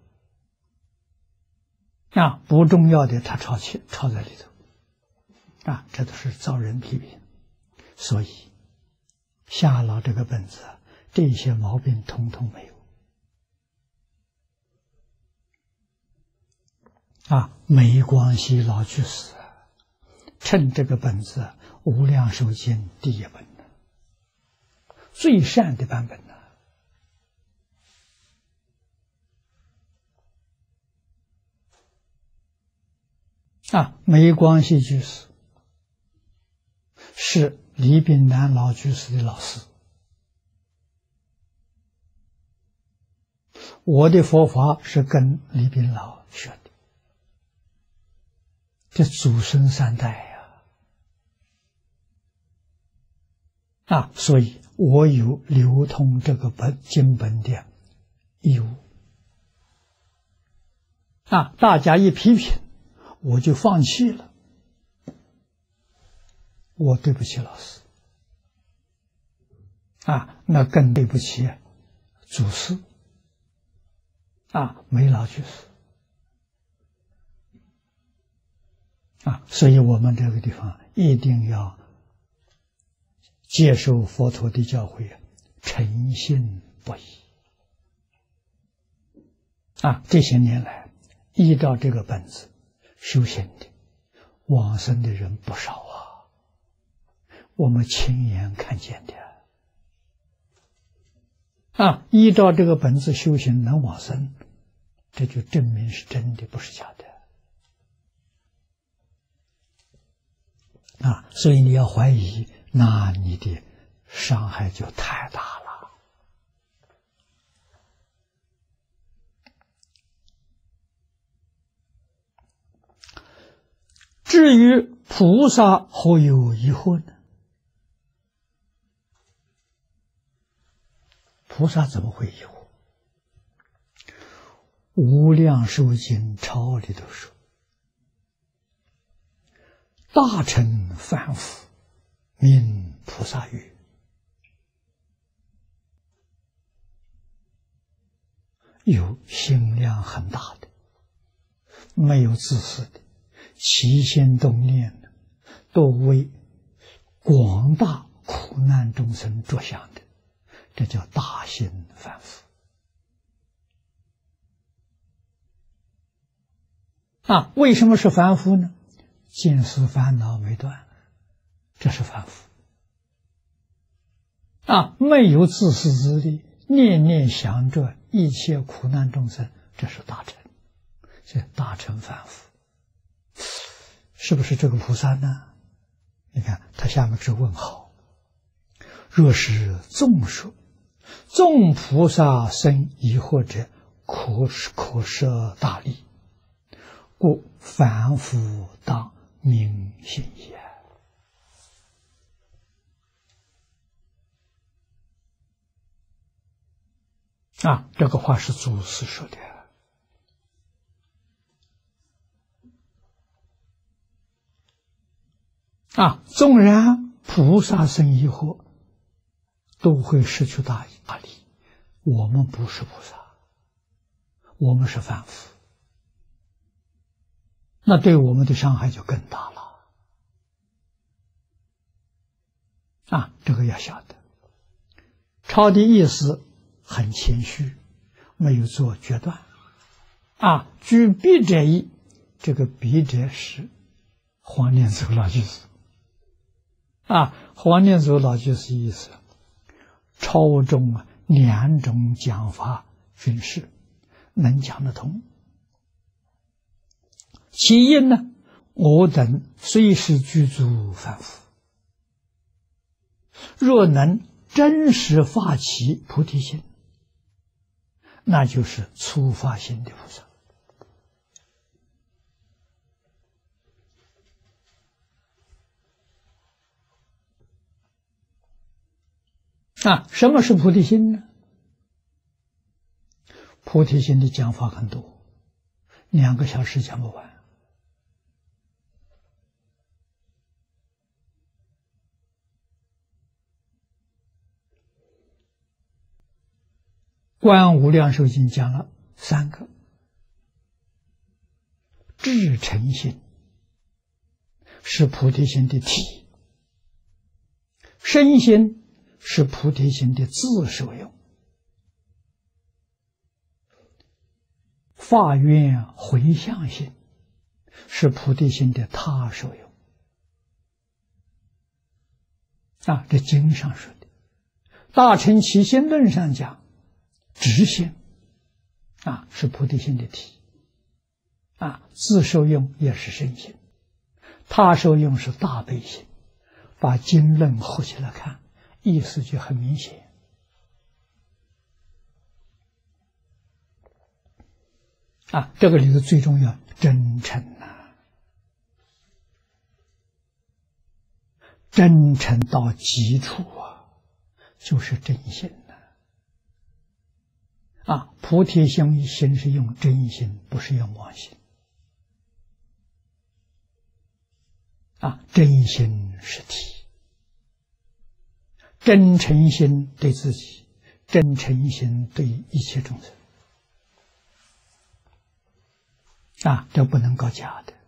不重要的他抄在里头，这都是遭人批评。所以夏老这个本子这些毛病统统没有。梅光熙老居士趁这个本子无量寿经第一本最善的版本梅光熙居士是李炳南老居士的老师，我的佛法是跟李炳老学的，这祖孙3代所以我有流通这个经本的义务。大家一批评，我就放弃了，我对不起老师，那更对不起祖师，梅老居士。所以我们这个地方一定要接受佛陀的教诲，诚信不疑。这些年来依照这个本子修行的往生的人不少我们亲眼看见的依照这个本子修行能往生，这就证明是真的，不是假的。所以你要怀疑，那你的伤害就太大了。至于菩萨何有疑惑呢？菩萨怎么会疑惑？无量寿经抄里头说，大乘凡夫名菩萨语，有心量很大的，没有自私的，起心动念的，都为广大苦难众生着想的，这叫大心凡夫。为什么是凡夫呢？见思烦恼没断，这是凡夫。没有自私自利，念念想着一切苦难众生，这是大乘，这大乘凡夫。是不是这个菩萨呢？你看他下面是问号。若是纵说，纵菩萨生疑惑者，可设大利，故凡夫当明心也。这个话是祖师说的。纵然菩萨生疑惑，都会失去大利。我们不是菩萨，我们是凡夫，那对我们的伤害就更大了。这个要晓得。抄的意思很谦虚，没有做决断。居笔者意，这个笔者是黄念祖老居士黄念祖老居士意思，超中两种讲法均是能讲得通。其一呢，我等虽是具足凡夫，若能真实发起菩提心，那就是初发心的菩萨。什么是菩提心呢？菩提心的讲法很多，2个小时讲不完。观无量寿经讲了3个：至诚心是菩提心的体，身心是菩提心的自受用，发愿回向心是菩提心的他受用。这经上说的。大乘起心论上讲，直心是菩提心的体，自受用也是身心，他受用是大悲心。把经论合起来看，意思就很明显。这个里头最重要，真诚真诚到极处就是真心菩提心是用真心，不是用妄心。真心是体，真诚心对自己，真诚心对一切众生。这不能搞假的。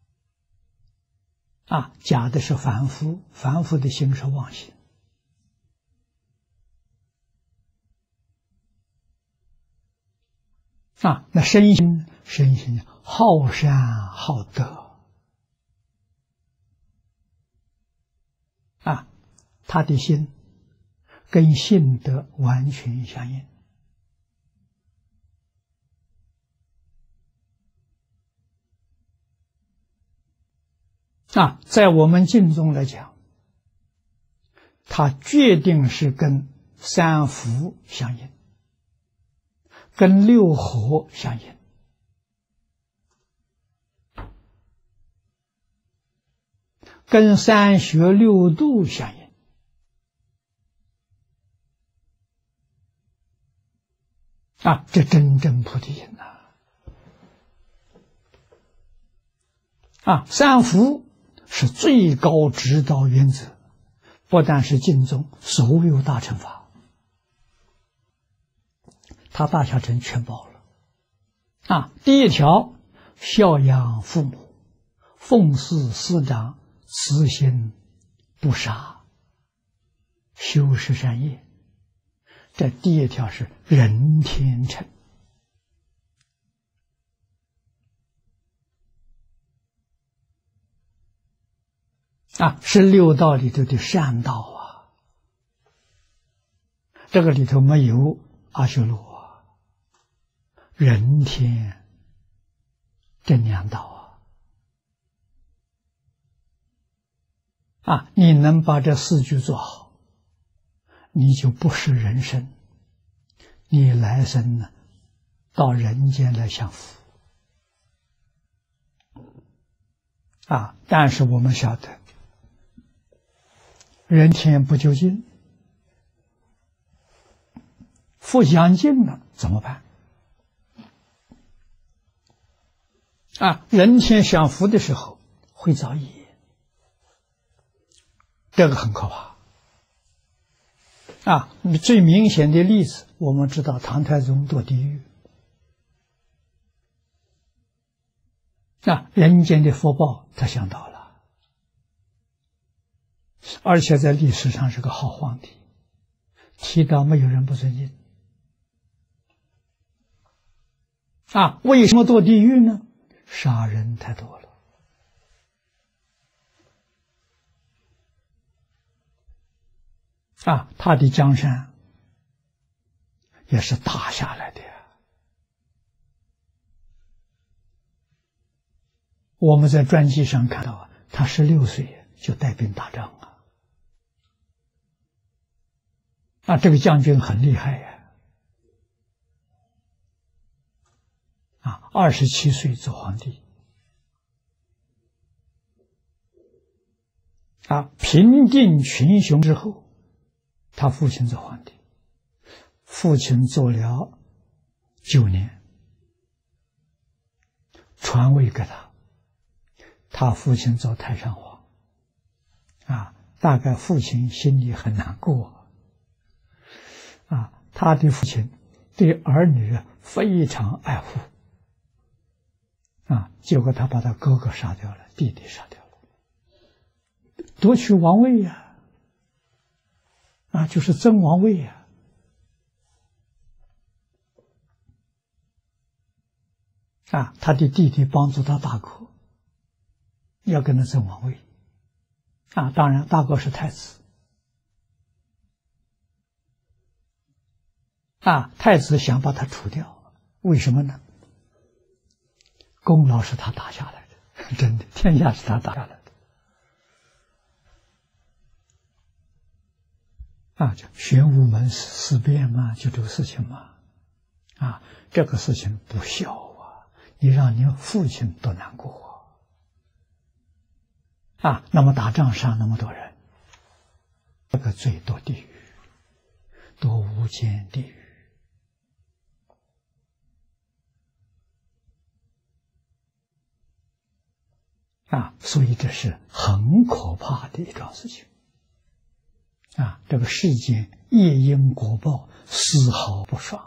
假的是凡夫，凡夫的心是妄心。那身心好善好德他的心跟性德完全相应。在我们经中来讲，它决定是跟3福相应，跟6合相应，跟3学6度相应。这真正菩提心3福是最高指导原则，不但是经中所有大乘法，他大小乘全包了。第一条，孝养父母，奉事师长，慈心不杀，修10善业。这第一条是人天乘。是6道里头的善道这个里头没有阿修罗人天这2道你能把这4句做好，你就不是人生，你来生呢到人间来享福但是我们晓得人天不究竟，福享尽了怎么办？人天享福的时候会造业，这个很可怕最明显的例子，我们知道唐太宗堕地狱人间的福报他想到了，而且在历史上是个好皇帝，提到没有人不尊敬为什么堕地狱呢？杀人太多了他的江山也是打下来的呀。我们在传记上看到，他16岁就带兵打仗这个将军很厉害呀。27岁做皇帝。平定群雄之后，他父亲做皇帝，父亲做了9年，传位给他，他父亲做太上皇。大概父亲心里很难过他的父亲对儿女非常爱护结果他把他哥哥杀掉了，弟弟杀掉了，夺取王位呀就是争王位呀他的弟弟帮助他大哥要跟他争王位当然大哥是太子太子想把他除掉，为什么呢？功劳是他打下来的，真的，天下是他打下来的就玄武门事变嘛，就这个事情嘛这个事情不小你让你父亲多难过那么打仗杀那么多人，这个罪堕地狱，堕无间地狱所以这是很可怕的一桩事情这个世间业因果报丝毫不爽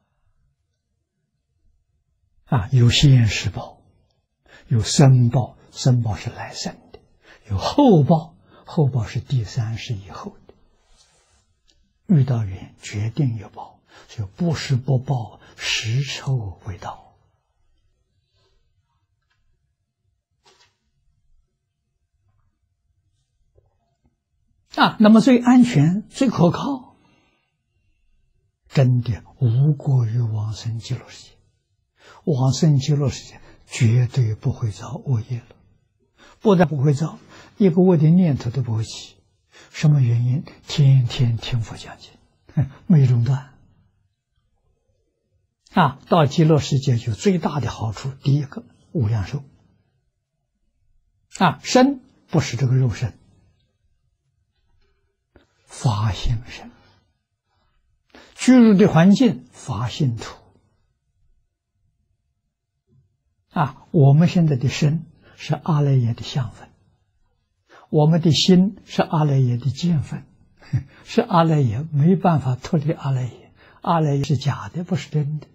有现世报，有生报，生报是来生的，有后报，后报是第3世以后的。遇到缘决定有报，所以不是不报，时臭未到那么最安全最可靠真的无过于往生极乐世界。往生极乐世界绝对不会造恶业了，不但不会造，一个恶的念头都不会起。什么原因？天天听佛讲经没中断到极乐世界就最大的好处，第一个无量寿身不是这个肉身，法性身，居住的环境法性土我们现在的身是阿赖耶的相分，我们的心是阿赖耶的见分，是阿赖耶，没办法脱离阿赖耶，阿赖耶是假的，不是真的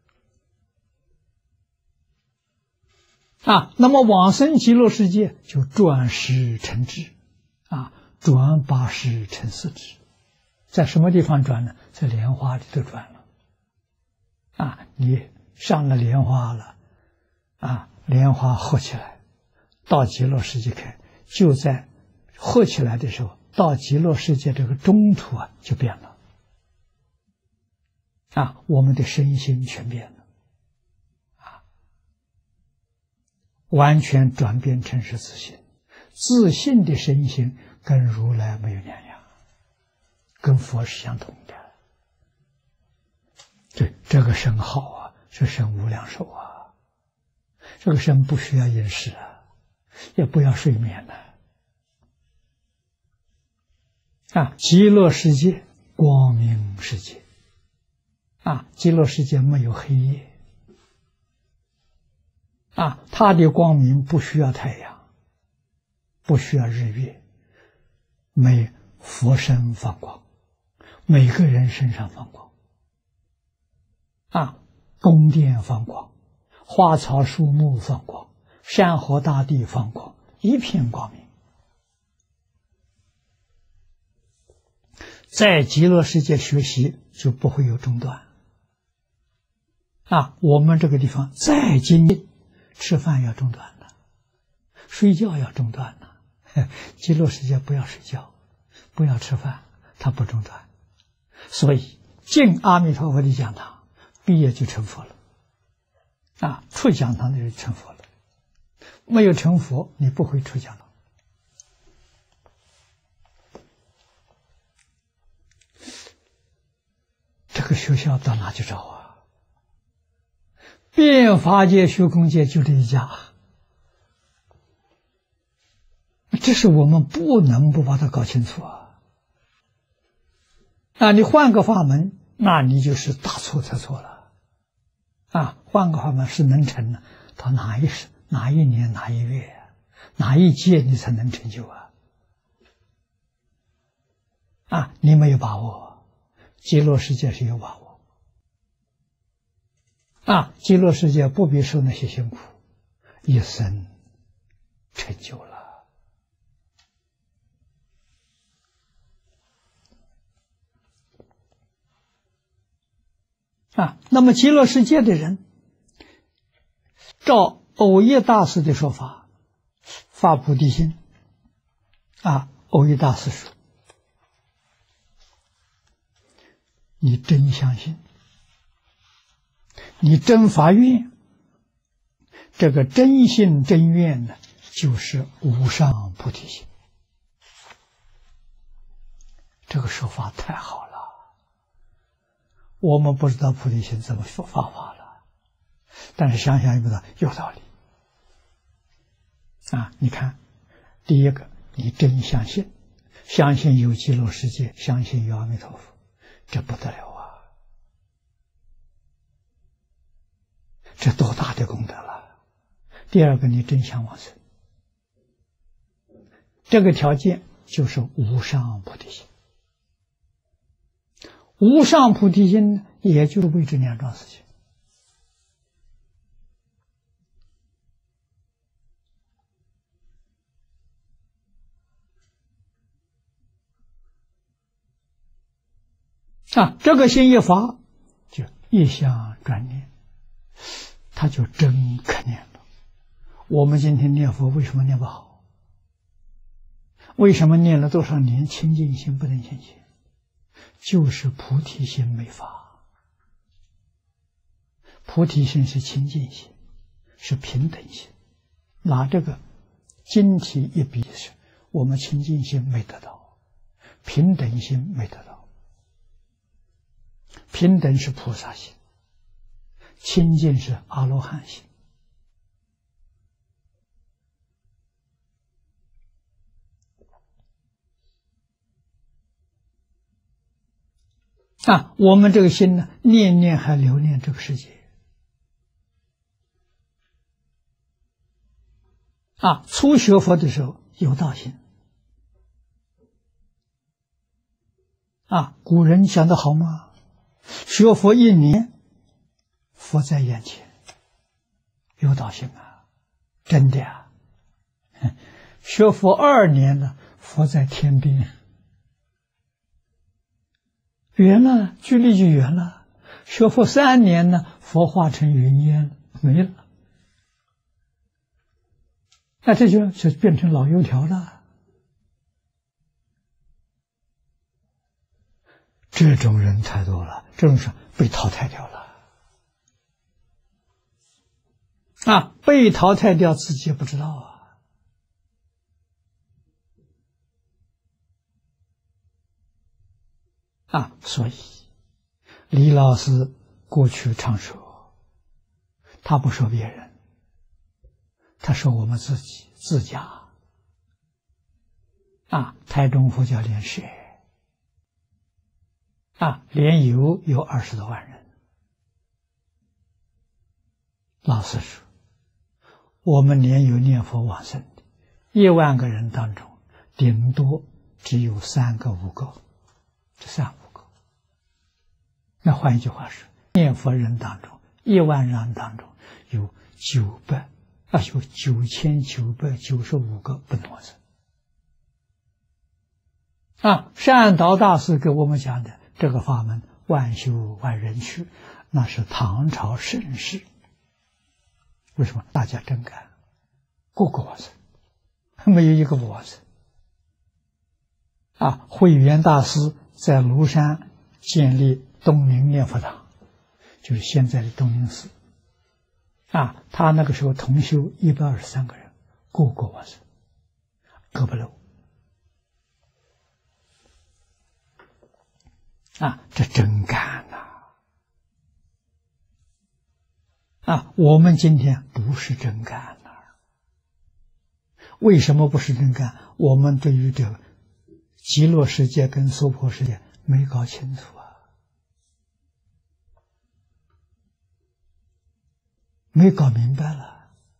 那么往生极乐世界就转识成智转八识成四智。在什么地方转呢？在莲花里头转了你上了莲花了莲花合起来到极乐世界去，就在合起来的时候，到极乐世界这个中途就变了我们的身心全变了完全转变成是自信，自信的身心跟如来没有两样，跟佛是相同的。这个身好是身无量寿这个身不需要饮食也不要睡眠极乐世界光明世界极乐世界没有黑夜它的光明不需要太阳，不需要日月，佛身放光，每个人身上放光宫殿放光，花草树木放光，山河大地放光，一片光明。在极乐世界学习就不会有中断我们这个地方再精进，吃饭要中断了，睡觉要中断了极乐世界不要睡觉，不要吃饭， 它不中断。所以进阿弥陀佛的讲堂，毕业就成佛了。出讲堂的人成佛了。没有成佛，你不会出讲堂。这个学校到哪去找啊？遍法界虚空界就这一家，这是我们不能不把它搞清楚啊！你换个法门，那你就是大错特错了。换个法门是能成的，到哪一时、哪一年、哪一月、哪一届你才能成就啊？你没有把握，极乐世界是有把握。极乐世界不必受那些辛苦，一生成就了。那么极乐世界的人，照藕益大师的说法，发菩提心。藕益大师说，你真相信，你真发愿，这个真信真愿呢，就是无上菩提心。这个说法太好了。我们不知道菩提心怎么发法了，但是想想有道理。你看，第一个，你真相信，相信有极乐世界，相信有阿弥陀佛，这不得了啊！这多大的功德了！第二个，你真想往生，这个条件就是无上菩提心。无上菩提心也就是为这两桩事情。这个心一发，就一向专念，他就真可念了。我们今天念佛为什么念不好？为什么念了多少年清净心不能现前？就是菩提心没发。菩提心是清净心，是平等心。拿这个经题一比是，我们清净心没得到，平等心没得到。平等是菩萨心，清净是阿罗汉心。我们这个心呢，念念还留恋这个世界。初学佛的时候有道心。古人讲得好吗？学佛1年，佛在眼前，有道心啊，真的啊。学佛2年呢，佛在天边。远了，距离就远了。学佛3年呢，佛化成云烟没了。这就变成老油条了。这种人太多了，这种是被淘汰掉了。被淘汰掉自己也不知道所以李老师过去常说，他不说别人，他说我们自己自家。台中佛教联社联有20多万人。老实说，我们联有念佛往生的1万个人当中，顶多只有3个5个，这3、5个。那换一句话说，念佛人当中1万人当中有9995个不能往生。善导大师给我们讲的这个法门，万修万人去，那是唐朝盛世。为什么？大家真干，个个往生，没有一个不往生。慧远大师在庐山建立东明念佛堂，就是现在的东明寺。他那个时候同修123个人，个个往生，个不漏。这真干呐！我们今天不是真干呐。为什么不是真干？我们对于这个极乐世界跟娑婆世界没搞清楚没搞明白了。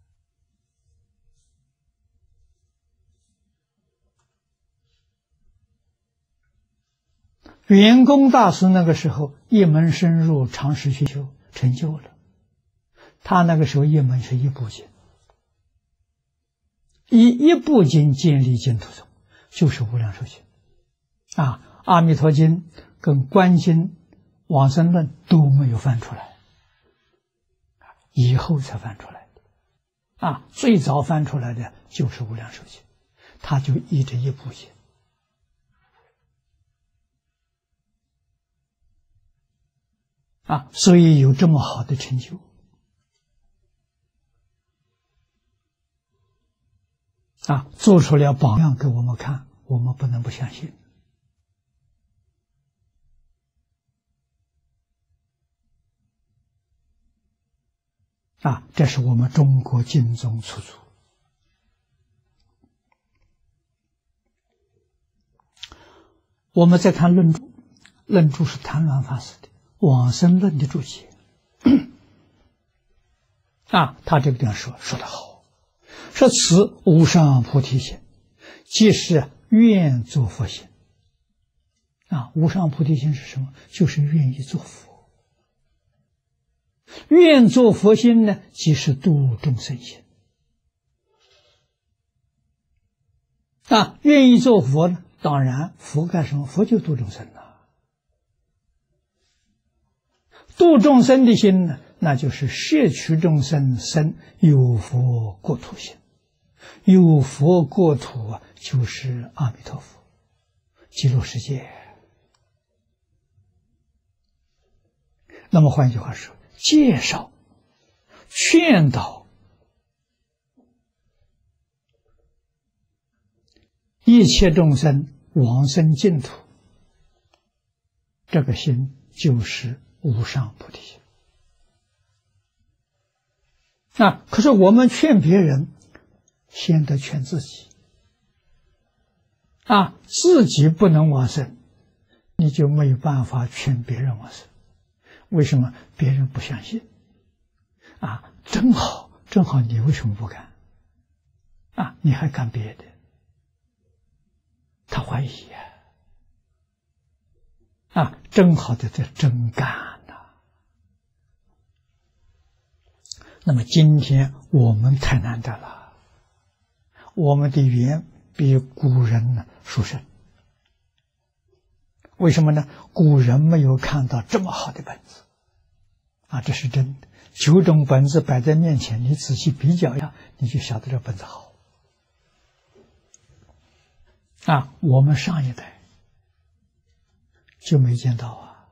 圆工大师那个时候一门深入，长时去修，成就了。他那个时候一门是一部经，以一部经建立净土宗，就是无量寿经。阿弥陀经跟观经、往生论都没有翻出来，以后才翻出来的。最早翻出来的就是无量寿经，他就依着一部经。所以有这么好的成就。做出了榜样给我们看，我们不能不相信。这是我们中国经宗出处。我们再看论著，论著是谭鸾法师的往生论的注解。他这个地方说得好，说此无上菩提心，即是愿作佛心。无上菩提心是什么？就是愿意做佛。愿作佛心呢，即是度众生心。愿意做佛呢，当然佛干什么？佛就度众生了。度众生的心呢，那就是摄取众生生有佛国土心。有佛国土就是阿弥陀佛极乐世界。那么换句话说，介绍劝导一切众生往生净土，这个心就是无上菩提心。可是我们劝别人，先得劝自己。自己不能往生，你就没有办法劝别人往生。为什么？别人不相信。正好，你为什么不干？你还干别的，他怀疑正好的，这真干那么今天我们太难得了，我们的缘比古人殊胜。为什么呢？古人没有看到这么好的本子这是真的。9种本子摆在面前，你仔细比较一下，你就晓得这本子好。我们上一代就没见到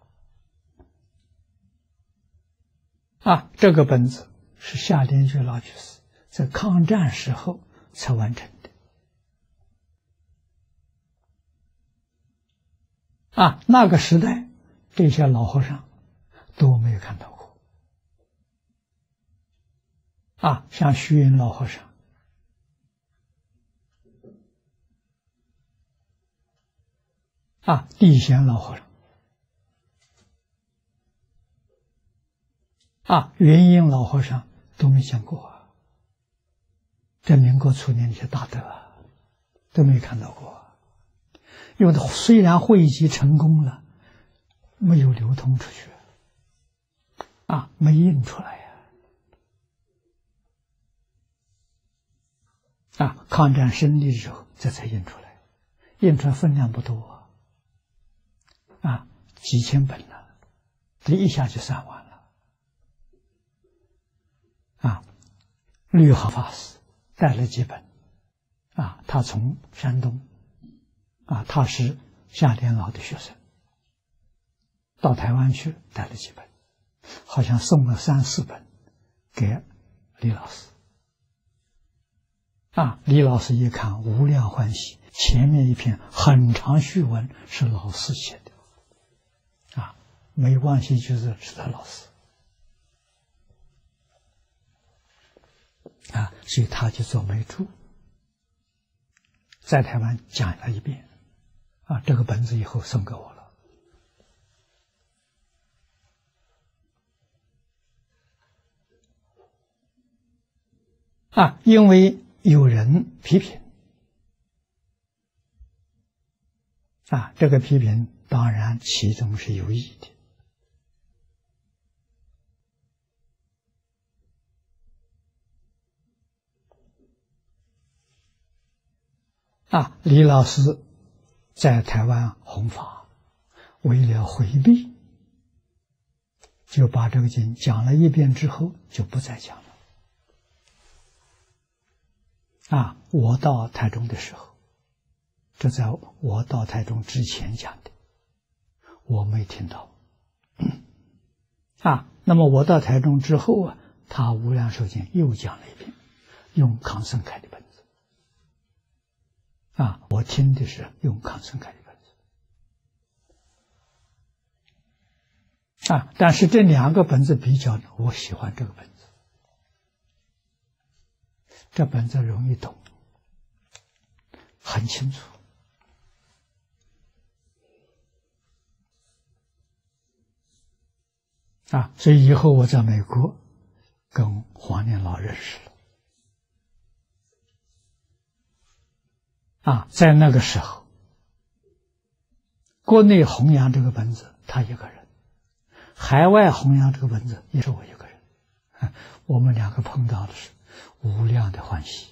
这个本子是夏莲居老居士在抗战时候才完成的。那个时代这些老和尚都没有看到过。像虚云老和尚，地贤老和尚，元婴老和尚都没见过在民国初年那些大德都没看到过。因为虽然汇集成功了，没有流通出去没印出来抗战胜利的时候这才印出来，印出来分量不多几千本了，这一下就散完了绿航法师带了几本他从山东他是夏莲老的学生到台湾去带了几本，好像送了3、4本给李老师。李老师一看无量欢喜，前面一篇很长序文是老师写的，没关系，就是他老师。所以他就做媒注，在台湾讲了一遍，这个本子以后送给我了。因为有人批评，这个批评当然其中是有益的。李老师在台湾弘法，为了回避，就把这个经讲了一遍之后就不再讲了。我到台中的时候，这在我到台中之前讲的，我没听到。那么我到台中之后他无量寿经又讲了一遍，用康生开的本子。我听的是用康生开的本子。但是这2个本子比较呢，我喜欢这个本子。这本子容易懂，很清楚。所以以后我在美国跟黄念老认识了。在那个时候，国内弘扬这个本子他一个人，海外弘扬这个本子也是我一个人。我们2个碰到的是无量的欢喜。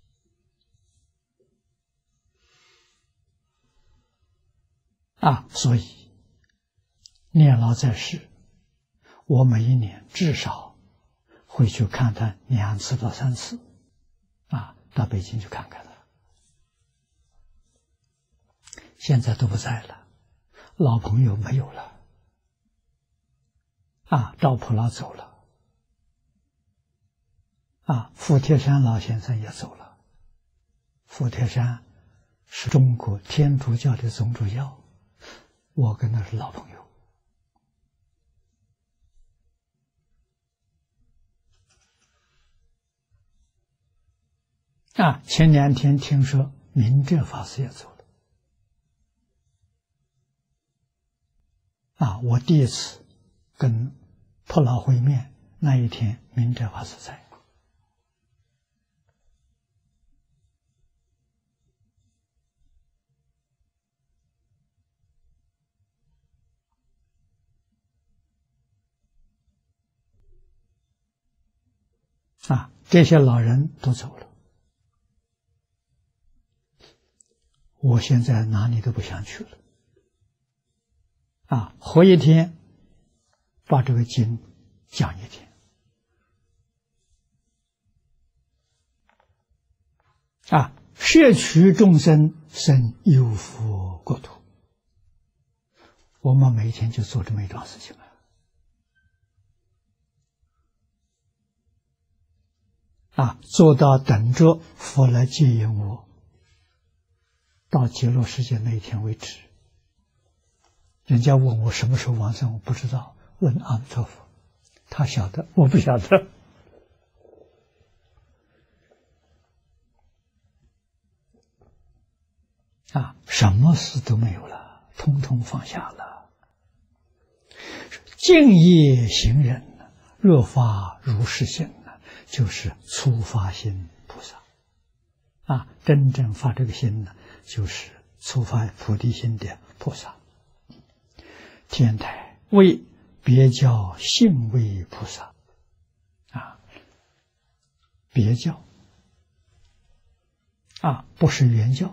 所以念老在世，我每一年至少会去看他2次到3次，到北京去看看他。现在都不在了，老朋友没有了，赵普老走了，傅铁山老先生也走了。傅铁山是中国天主教的总主教，我跟他是老朋友。前2天听说明哲法师也走了。我第一次跟普老会面那一天，明哲法师在。这些老人都走了，我现在哪里都不想去了。活一天，把这个经讲一天。摄取众生生有福国土，我们每天就做这么一桩事情做到等着佛来接引我到极乐世界那一天为止。人家问我什么时候往生，我不知道，问阿弥陀佛，他晓得，我不晓得。什么事都没有了，通通放下了。敬业行人，若发如是心，就是初发心菩萨。真正发这个心呢，就是初发菩提心的菩萨。天台为别教性位菩萨，别教不是原教。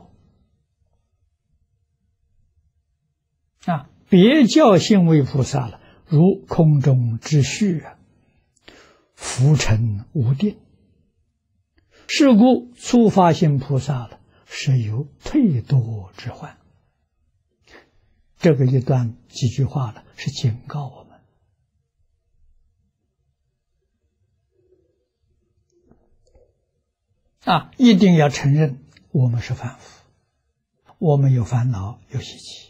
别教性位菩萨了，如空中之絮，浮沉无定。是故初发心菩萨了，是有退堕之患。 这个一段几句话呢，是警告我们一定要承认我们是凡夫，我们有烦恼，有习气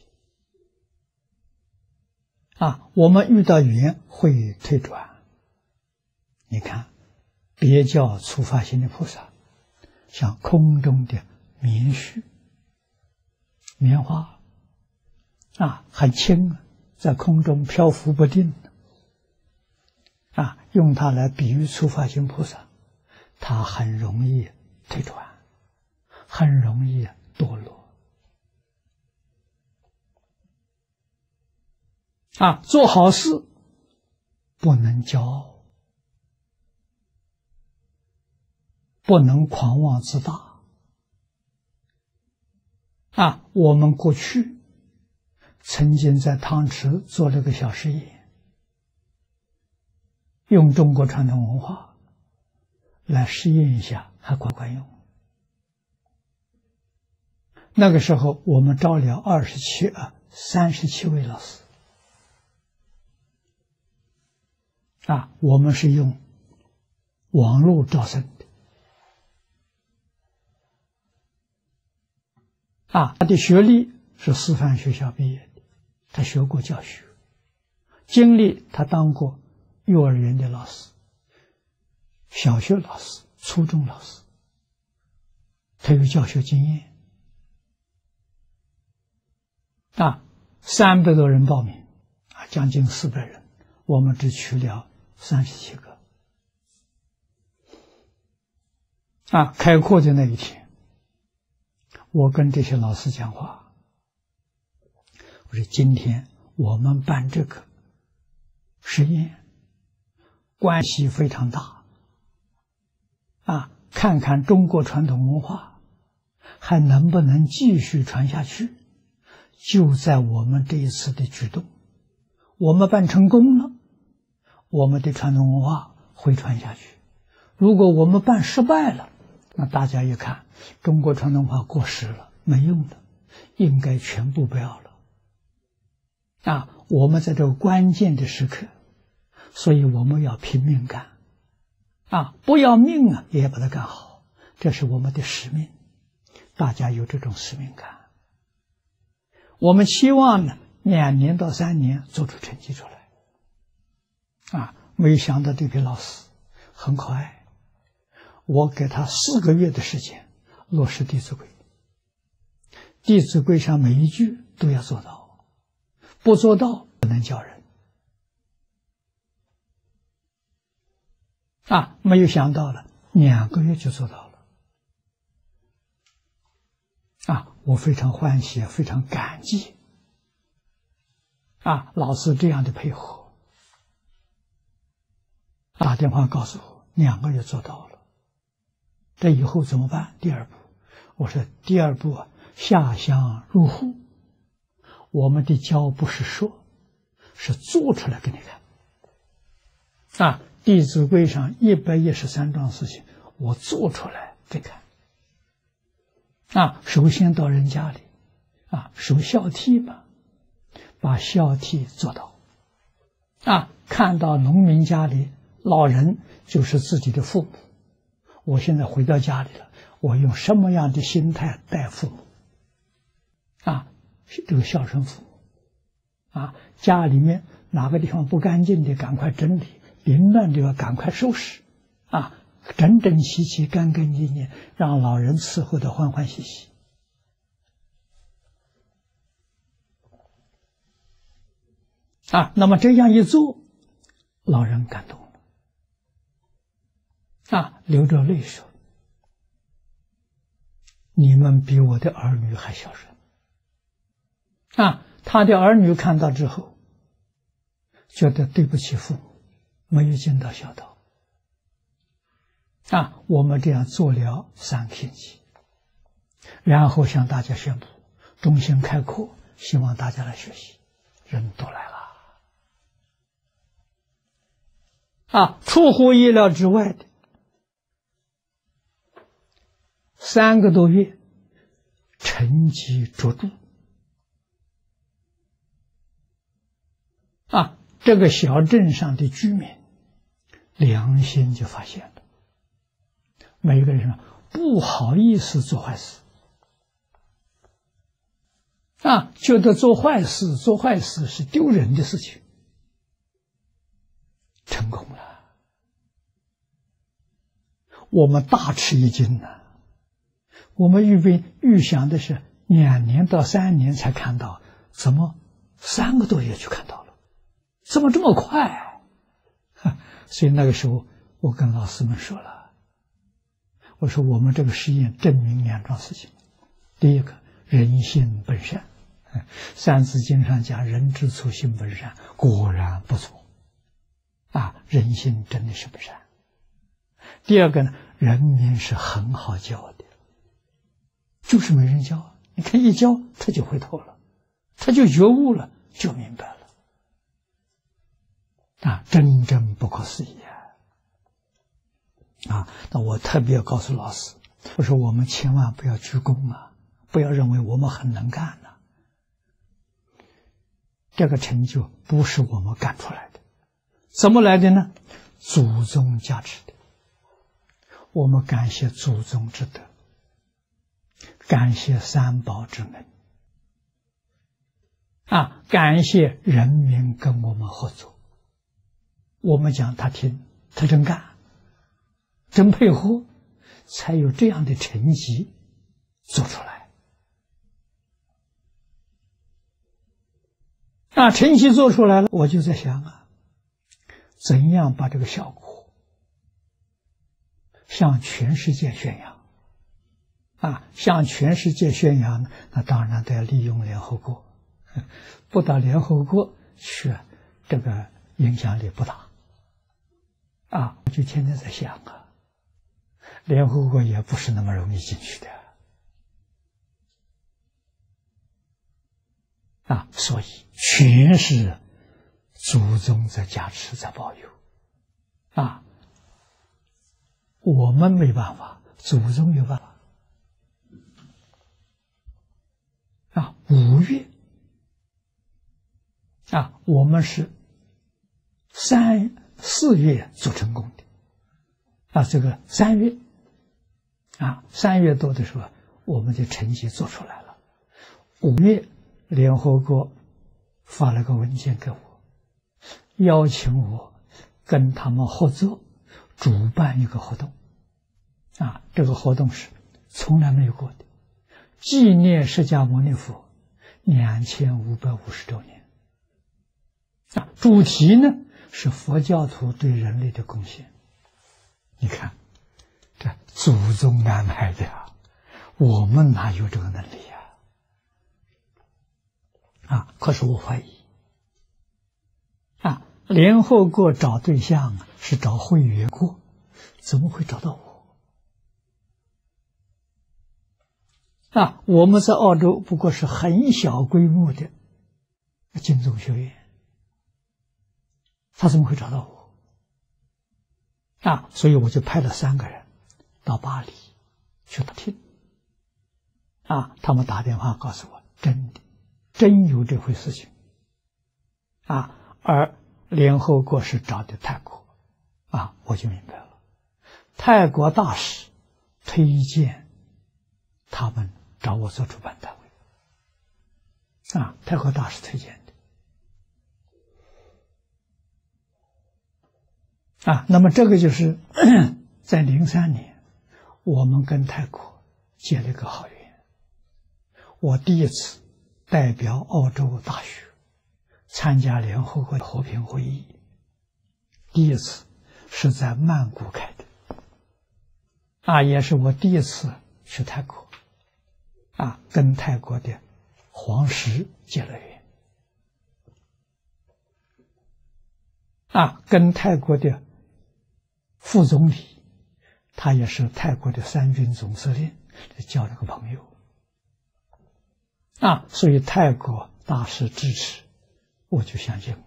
我们遇到缘会退转。你看，别教初发心的菩萨，像空中的棉絮、棉花很轻，在空中漂浮不定用它来比喻初发心菩萨，他很容易退转，很容易堕落做好事不能骄傲，不能狂妄自大我们过去曾经在汤池做了个小实验，用中国传统文化来试验一下还管不管用。那个时候我们招了37位老师我们是用网络招生的他的学历是师范学校毕业的，他学过教学，经历他当过幼儿园的老师、小学老师、初中老师，他有教学经验300多人报名将近400人，我们只取了37个开课的那一天，我跟这些老师讲话，我说今天我们办这个实验关系非常大看看中国传统文化还能不能继续传下去，就在我们这一次的举动，我们办成功了，我们的传统文化会传下去；如果我们办失败了，那大家一看中国传统文化过时了，没用的，应该全部不要了我们在这个关键的时刻，所以我们要拼命干不要命也要把它干好，这是我们的使命。大家有这种使命感，我们期望呢2年到3年做出成绩出来没想到这批老师很可爱，我给他4个月的时间落实《弟子规》，《弟子规》上每一句都要做到，不做到不能教人没有想到了2个月就做到了我非常欢喜，非常感激老师这样的配合，打电话告诉我2个月做到了，这以后怎么办？第2步，我说第2步下乡入户，我们的教不是说，是做出来给你看弟子规上113桩事情，我做出来给看首先到人家里守孝悌吧，把孝悌做到看到农民家里老人就是自己的父母，我现在回到家里了，我用什么样的心态待父母这个孝顺父母家里面哪个地方不干净的赶快整理，凌乱的要赶快收拾整整齐齐干干净净，让老人伺候的欢欢喜喜那么这样一做，老人感动了流着泪说，你们比我的儿女还孝顺他的儿女看到之后觉得对不起父母，没有尽到孝道我们这样做了3天期，然后向大家宣布中心开课，希望大家来学习，人都来了出乎意料之外的3个多月成绩卓著这个小镇上的居民良心就发现了，每个人不好意思做坏事觉得做坏事是丢人的事情，成功了，我们大吃一惊呢。我们预想的是2年到3年才看到，怎么3个多月就看到了？怎么这么快？所以那个时候我跟老师们说了，我说我们这个实验证明2桩事情。第一个，人性本善，三字经上讲人之初性本善，果然不错人性真的是不善。第二个呢，人民是很好教的，就是没人教，你看一教他就回头了，他就觉悟了，就明白了真正不可思议那我特别告诉老师，我说我们千万不要鞠躬不要认为我们很能干这个成就不是我们干出来的，怎么来的呢？祖宗加持的。我们感谢祖宗之德，感谢三宝之能感谢人民跟我们合作。我们讲他听，他真干，真配合，才有这样的成绩做出来成绩做出来了，我就在想怎样把这个效果向全世界宣扬向全世界宣扬，那当然都要利用联合国，不到联合国去，这个影响力不大我就天天在想联合国也不是那么容易进去的所以全是祖宗在加持，在保佑我们没办法，祖宗有办法5月我们是4月做成功的这个3月3月多的时候，我们的成绩做出来了。5月联合国发了个文件给我，邀请我跟他们合作主办一个活动这个活动是从来没有过的，纪念释迦牟尼佛2550周年主题呢是佛教徒对人类的贡献。你看这祖宗安排的我们哪有这个能力可是我怀疑联合国找对象是找会员国，怎么会找到我我们在澳洲不过是很小规模的经宗学院，他怎么会找到我所以我就派了3个人到巴黎去打听他们打电话告诉我，真有这回事情而联合国是找的泰国我就明白了，泰国大使推荐他们找我做主办单位泰国大使推荐的那么这个就是在03年我们跟泰国结了一个好缘，我第一次代表澳洲大学参加联合国和平会议，第一次是在曼谷开的也是我第一次去泰国跟泰国的皇室结了缘跟泰国的副总理，他也是泰国的3军总司令，交了个朋友所以泰国大使支持，我就相信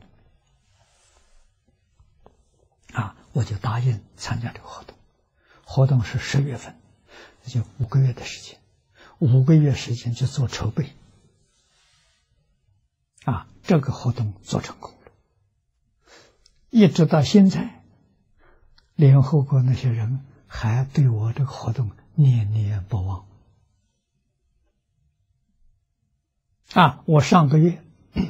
了我就答应参加这个活动。活动是10月份，就5个月的时间，5个月时间就做筹备这个活动做成功了一直到现在，联合国那些人还对我这个活动念念不忘。我上个月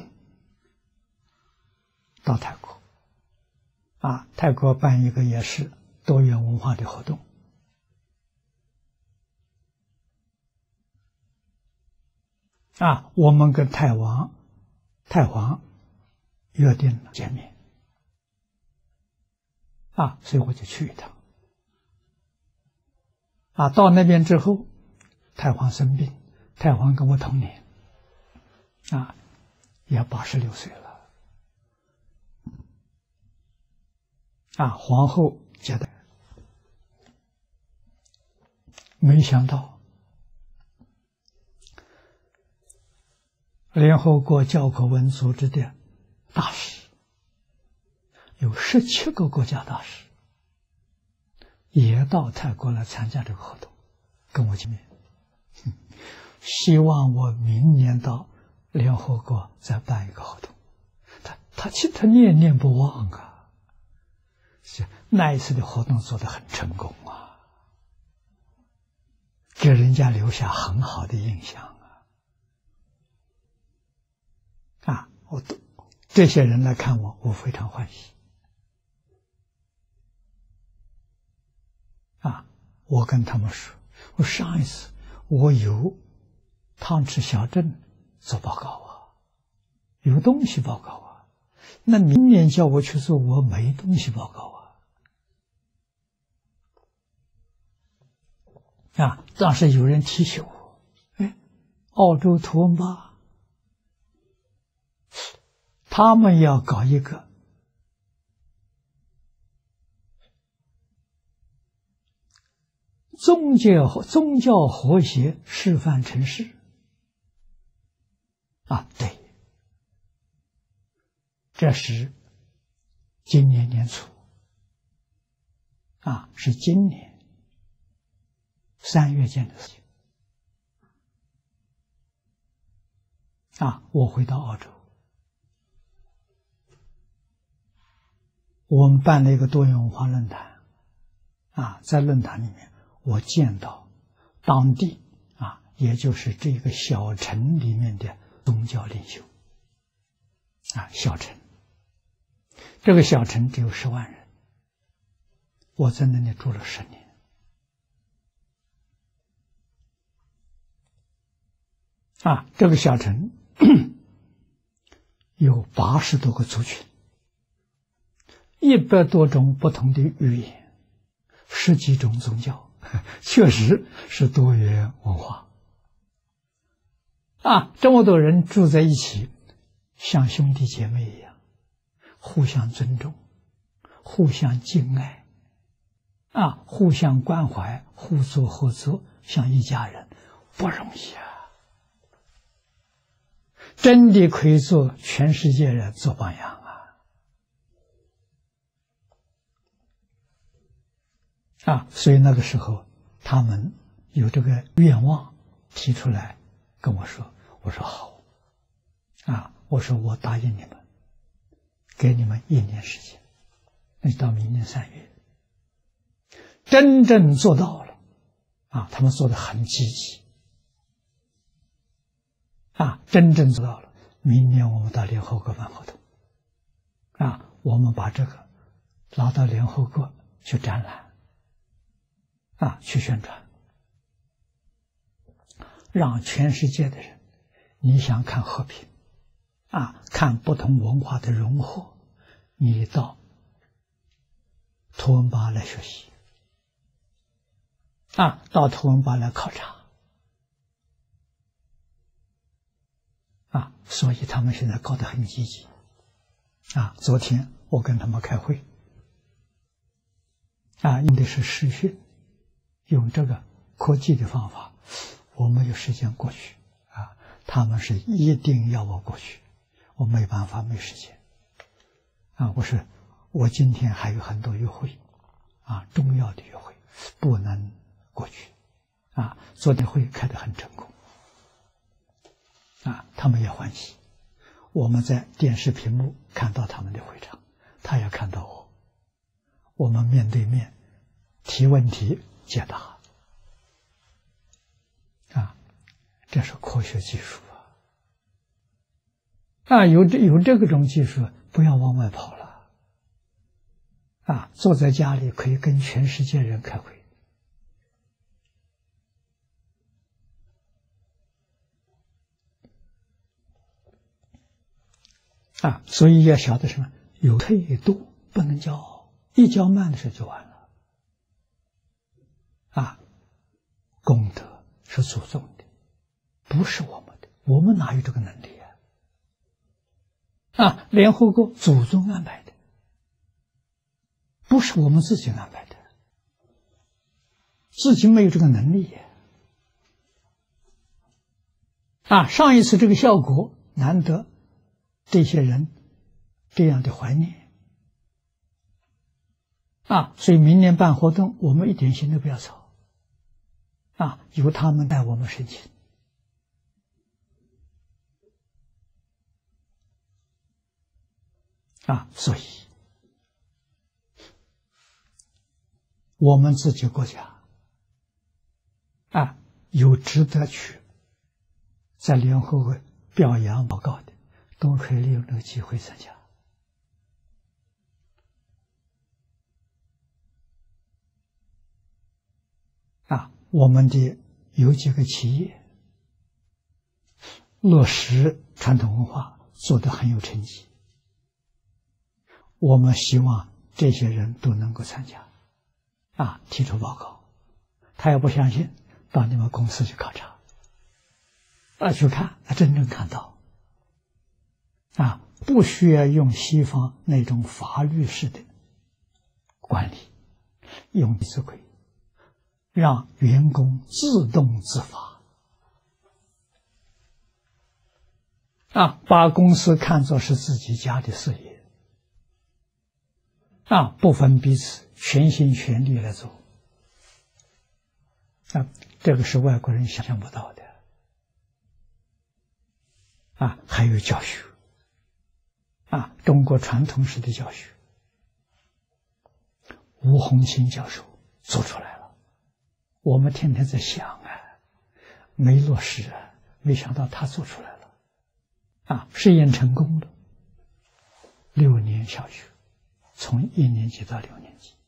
到泰国，泰国办一个也是多元文化的活动，我们跟太皇约定了见面，所以我就去一趟。到那边之后，太皇生病，太皇跟我同年，也86岁了。皇后接待，没想到联合国教科文组织的大使有17个国家大使也到泰国来参加这个活动，跟我见面，希望我明年到联合国再办一个活动。他念念不忘那一次的活动做得很成功给人家留下很好的印象这些人来看我，我非常欢喜我跟他们说，我上一次我有汤池小镇做报告有东西报告那明年叫我去做，我没东西报告当时有人提醒我，澳洲图文巴他们要搞一个宗教和谐示范城市对，这是今年年初是今年3月间的事情我回到澳洲，我们办了一个多元文化论坛在论坛里面我见到当地也就是这个小城里面的宗教领袖小城，这个小城只有10万人，我在那里住了10年这个小城有80多个族群，100多种不同的语言，10几种宗教，确实是多元文化这么多人住在一起，像兄弟姐妹一样，互相尊重，互相敬爱互相关怀，互助合作，像一家人，不容易真的可以做全世界人做榜样所以那个时候他们有这个愿望提出来跟我说，我说好我说我答应你们，给你们1年时间，那就到明年3月，真正做到了他们做得很积极真正做到了。明年我们到联合国办活动我们把这个拿到联合国去展览去宣传，让全世界的人，你想看和平看不同文化的融合，你到图文巴来学习到图文巴来考察所以他们现在搞得很积极昨天我跟他们开会用的是视讯，用这个科技的方法，我没有时间过去他们是一定要我过去，我没办法，没时间我说我今天还有很多约会重要的约会不能过去昨天会开得很成功他们也欢喜，我们在电视屏幕看到他们的会场， 他也看到我，我们面对面提问题解答啊，这是科学技术啊！有这个种技术，不要往外跑了啊！坐在家里可以跟全世界人开会啊！所以要晓得什么？有退度，不能骄傲，一骄慢的时候就完了啊！功德是祖宗的，不是我们的，我们哪有这个能力啊？联合国祖宗安排的，不是我们自己安排的，自己没有这个能力啊！上一次这个效果难得，这些人这样的怀念啊，所以明年办活动，我们一点心都不要操啊，由他们带我们申请啊，所以我们自己国家啊，有值得去在联合国表扬报告的，都可以利用这个机会参加啊。我们的有几个企业落实传统文化，做得很有成绩，我们希望这些人都能够参加啊，提出报告。他要不相信，到你们公司去考察啊，去看，真正看到啊，不需要用西方那种法律式的管理，用弟子规，让员工自动自发啊，把公司看作是自己家的事业啊，不分彼此，全心全力来做啊，这个是外国人想象不到的啊。还有教学啊，中国传统式的教学，吴洪清教授做出来了，我们天天在想没落实没想到他做出来了啊，实验成功了，6年小学，从1年级到6年级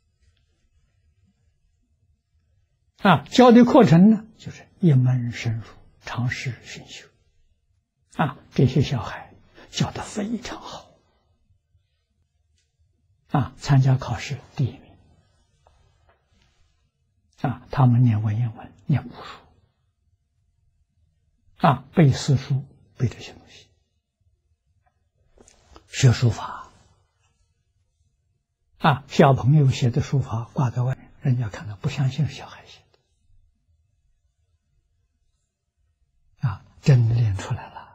啊，教的课程呢，就是一门深入，尝试熏修啊，这些小孩教得非常好啊，参加考试第1名啊，他们念文言文，念古书啊，背四书，背这些东西，学书法啊，小朋友写的书法挂在外面，人家看到不相信是小孩写的啊，真练出来了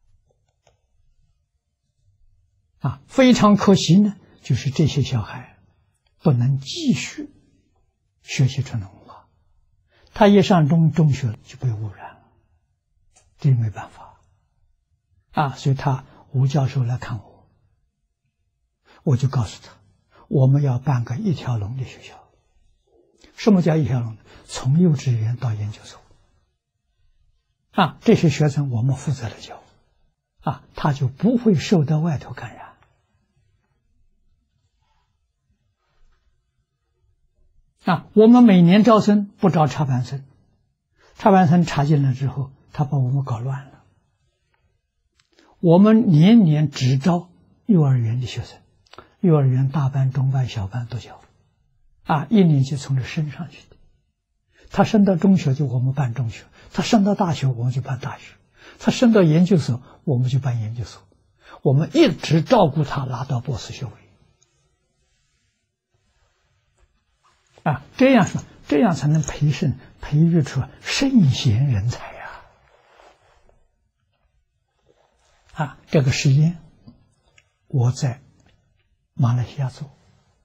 啊，非常可惜呢，就是这些小孩不能继续学习传统文化，他一上中学就被污染了，这没办法啊。所以吴教授来看我，我就告诉他，我们要办个一条龙的学校。什么叫一条龙呢？从幼稚园到研究所啊，这些学生我们负责来教啊，他就不会受到外头感染啊。我们每年招生不招插班生，插班生插进来之后，他把我们搞乱了。我们年年只招幼儿园的学生，幼儿园大班、中班、小班都教啊，1年级从这升上去的。他升到中学就我们办中学，他升到大学我们就办大学，他升到研究所我们就办研究所，我们一直照顾他拿到博士学位啊，这样才能培育出圣贤人才啊！这个实验我在马来西亚做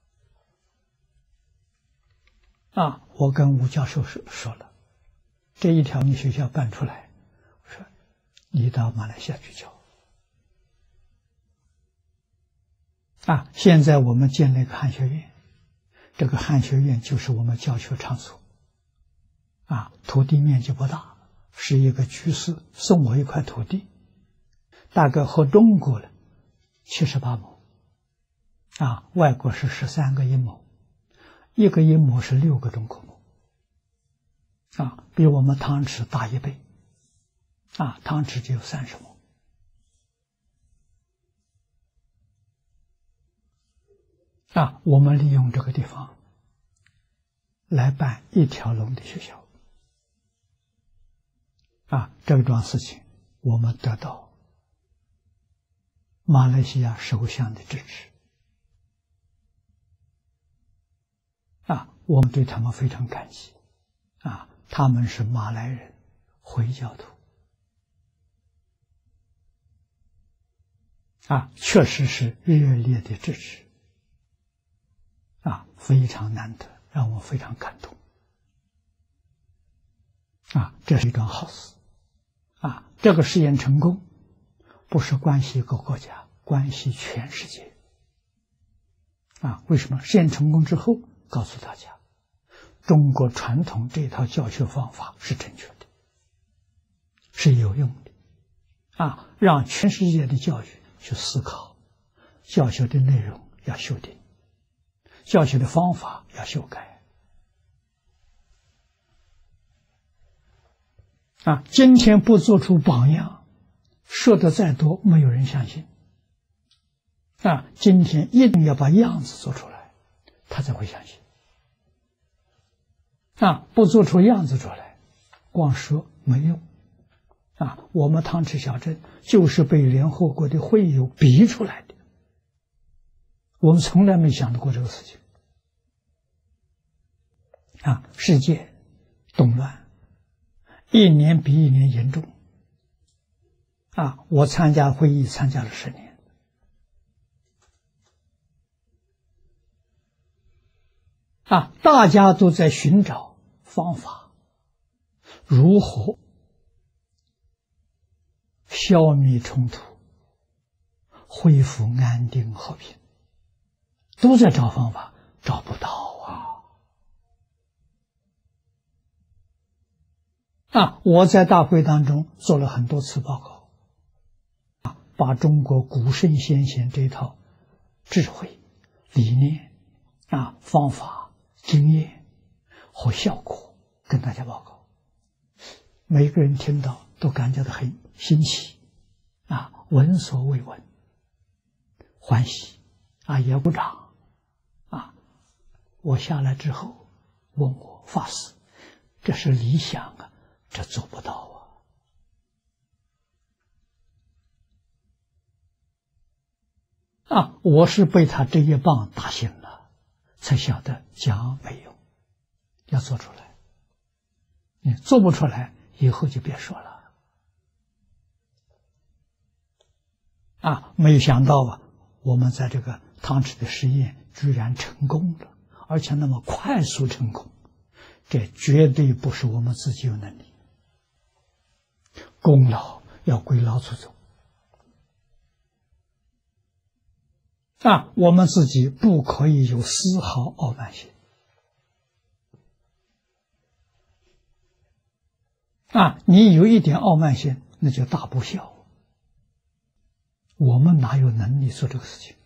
啊，我跟吴教授说了，这一条你学校办出来，我说你到马来西亚去教现在我们建了一个汉学院，这个汉学院就是我们教学场所。土地面积不大，是一个居士送我一块土地，大概和中国的78亩，外国是13个1亩，一个1亩是6个中国亩，比我们汤池大1倍，汤池只有30亩，我们利用这个地方来办一条龙的学校，这桩事情我们得到马来西亚首相的支持，我们对他们非常感激，他们是马来人，回教徒，确实是热烈的支持，非常难得，让我非常感动，这是一桩好事，这个实验成功，不是关系一个国家，关系全世界，为什么？实验成功之后，告诉大家，中国传统这套教学方法是正确的，是有用的，让全世界的教育去思考，教学的内容要修订，教学的方法要修改。今天不做出榜样，说的再多，没有人相信。今天一定要把样子做出来，他才会相信。不做出样子出来，光说没用。我们汤池小镇就是被联合国的会友逼出来的，我们从来没想到过这个事情。世界动乱，一年比一年严重。我参加会议参加了10年，大家都在寻找方法，如何消灭冲突，恢复安定和平，都在找方法，找不到我在大会当中做了很多次报告，把中国古圣先贤这一套智慧、理念、方法、经验和效果跟大家报告，每个人听到都感觉到很新奇，闻所未闻，欢喜，也鼓掌，我下来之后问我法师，这是理想这做不到我是被他这一棒打醒了，才晓得讲没用，要做出来，你做不出来，以后就别说了。没有想到我们在这个汤池的实验居然成功了，而且那么快速成功，这绝对不是我们自己有能力，功劳要归老祖宗。我们自己不可以有丝毫傲慢心。你有一点傲慢心，那就大不孝。我们哪有能力做这个事情？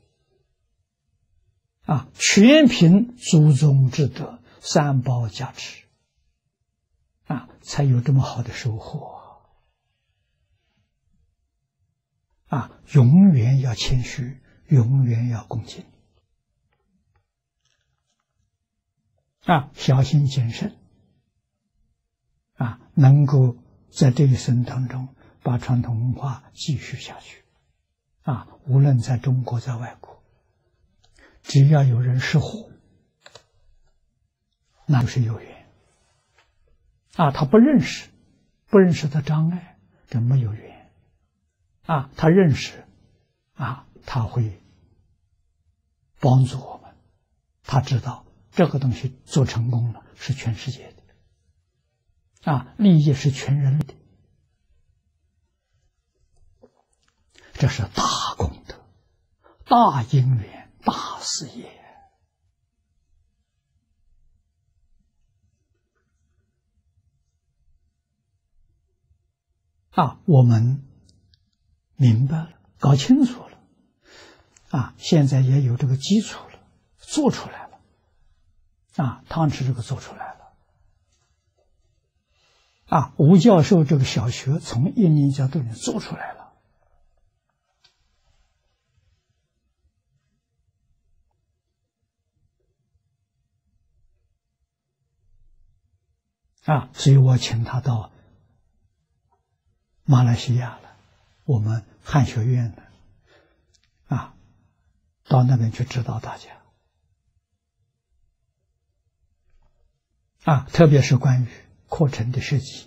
全凭祖宗之德，三宝加持，才有这么好的收获。永远要谦虚，永远要恭敬，小心谨慎，能够在这一生当中把传统文化继续下去，无论在中国在外国，只要有人识货，那就是有缘，他不认识的障碍，这没有缘，他认识，他会帮助我们，他知道这个东西做成功了是全世界的，利益是全人类的，这是大功德、大因缘、 大事业。我们明白了，搞清楚了，现在也有这个基础了，做出来了，汤池这个做出来了，吴教授这个小学从印尼角度里做出来了，所以我请他到马来西亚了，我们汉学院的到那边去指导大家特别是关于课程的设计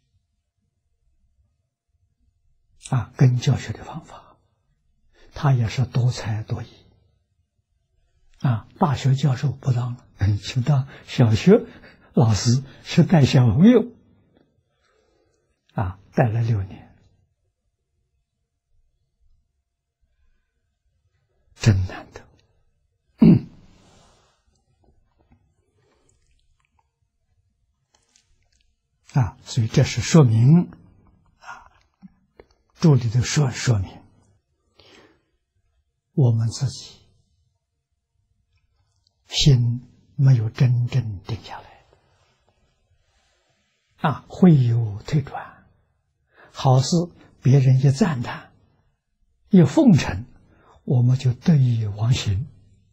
跟教学的方法，他也是多才多艺大学教授不当了，去当小学老师，是带小朋友带了6年，真难得。所以这是说明助理的说明我们自己心没有真正定下来会有退转，好事别人一赞叹一奉承，我们就得意忘形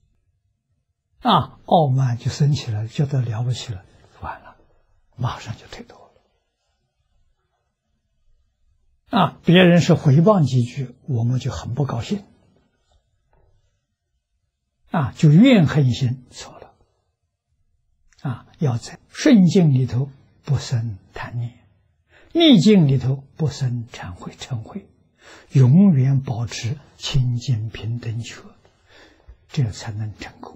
傲慢就升起来，觉得了不起了，完了马上就退脱了别人是回谤几句，我们就很不高兴就怨恨心错了要在顺境里头不生贪念，逆境里头不生嗔恚，永远保持清净平等觉，这才能成功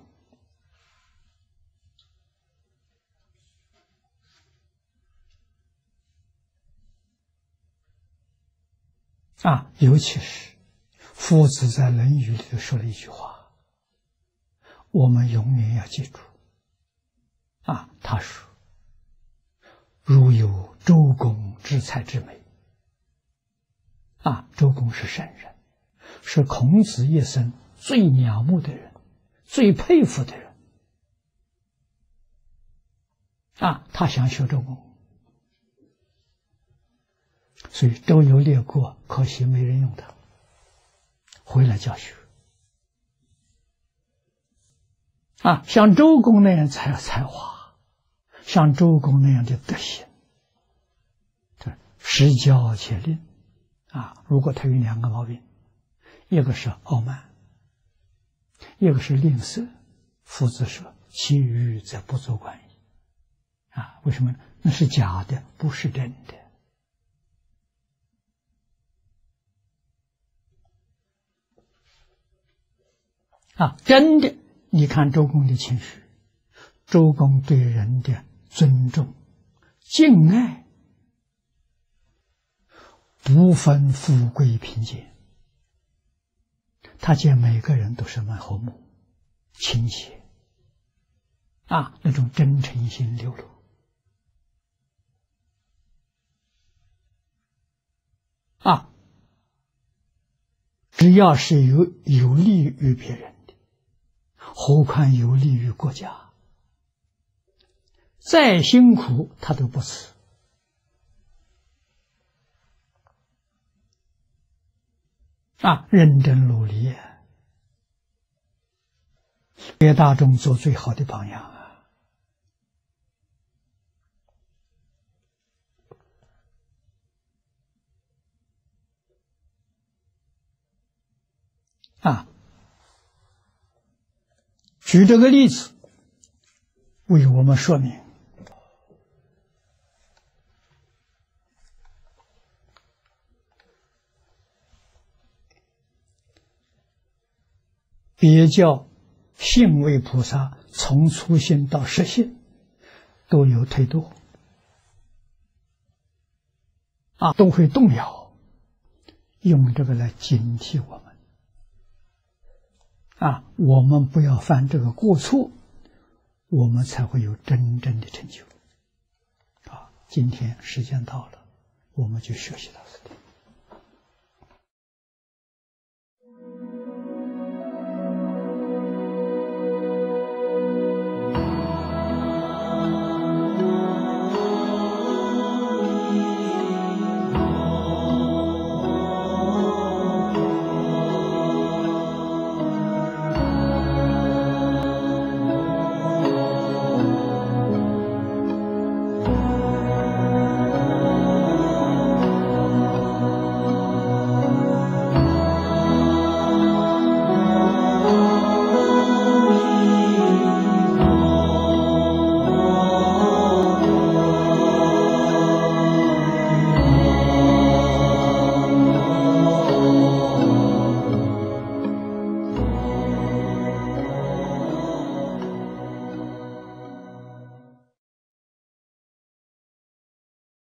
尤其是夫子在《论语》里头说了一句话，我们永远要记住他说如有周公之才之美周公是圣人，是孔子一生最仰慕的人，最佩服的人他想学周公，所以周游列国，可惜没人用他，回来教学像周公那样才有才华，像周公那样的德行，实教且令如果他有2个毛病，一个是傲慢，一个是吝啬，夫子说其余则不足观矣为什么呢？那是假的，不是真的真的，你看周公的情绪，周公对人的尊重敬爱，不分富贵贫贱，他见每个人都是蛮和睦亲切那种真诚心流露只要是有利于别人的，何况有利于国家，再辛苦他都不辞认真努力给大众做最好的榜样举这个例子为我们说明别教信位菩萨从初信到实信都有退堕都会动摇，用这个来警惕我们我们不要犯这个过错，我们才会有真正的成就。今天时间到了，我们就学习到这里。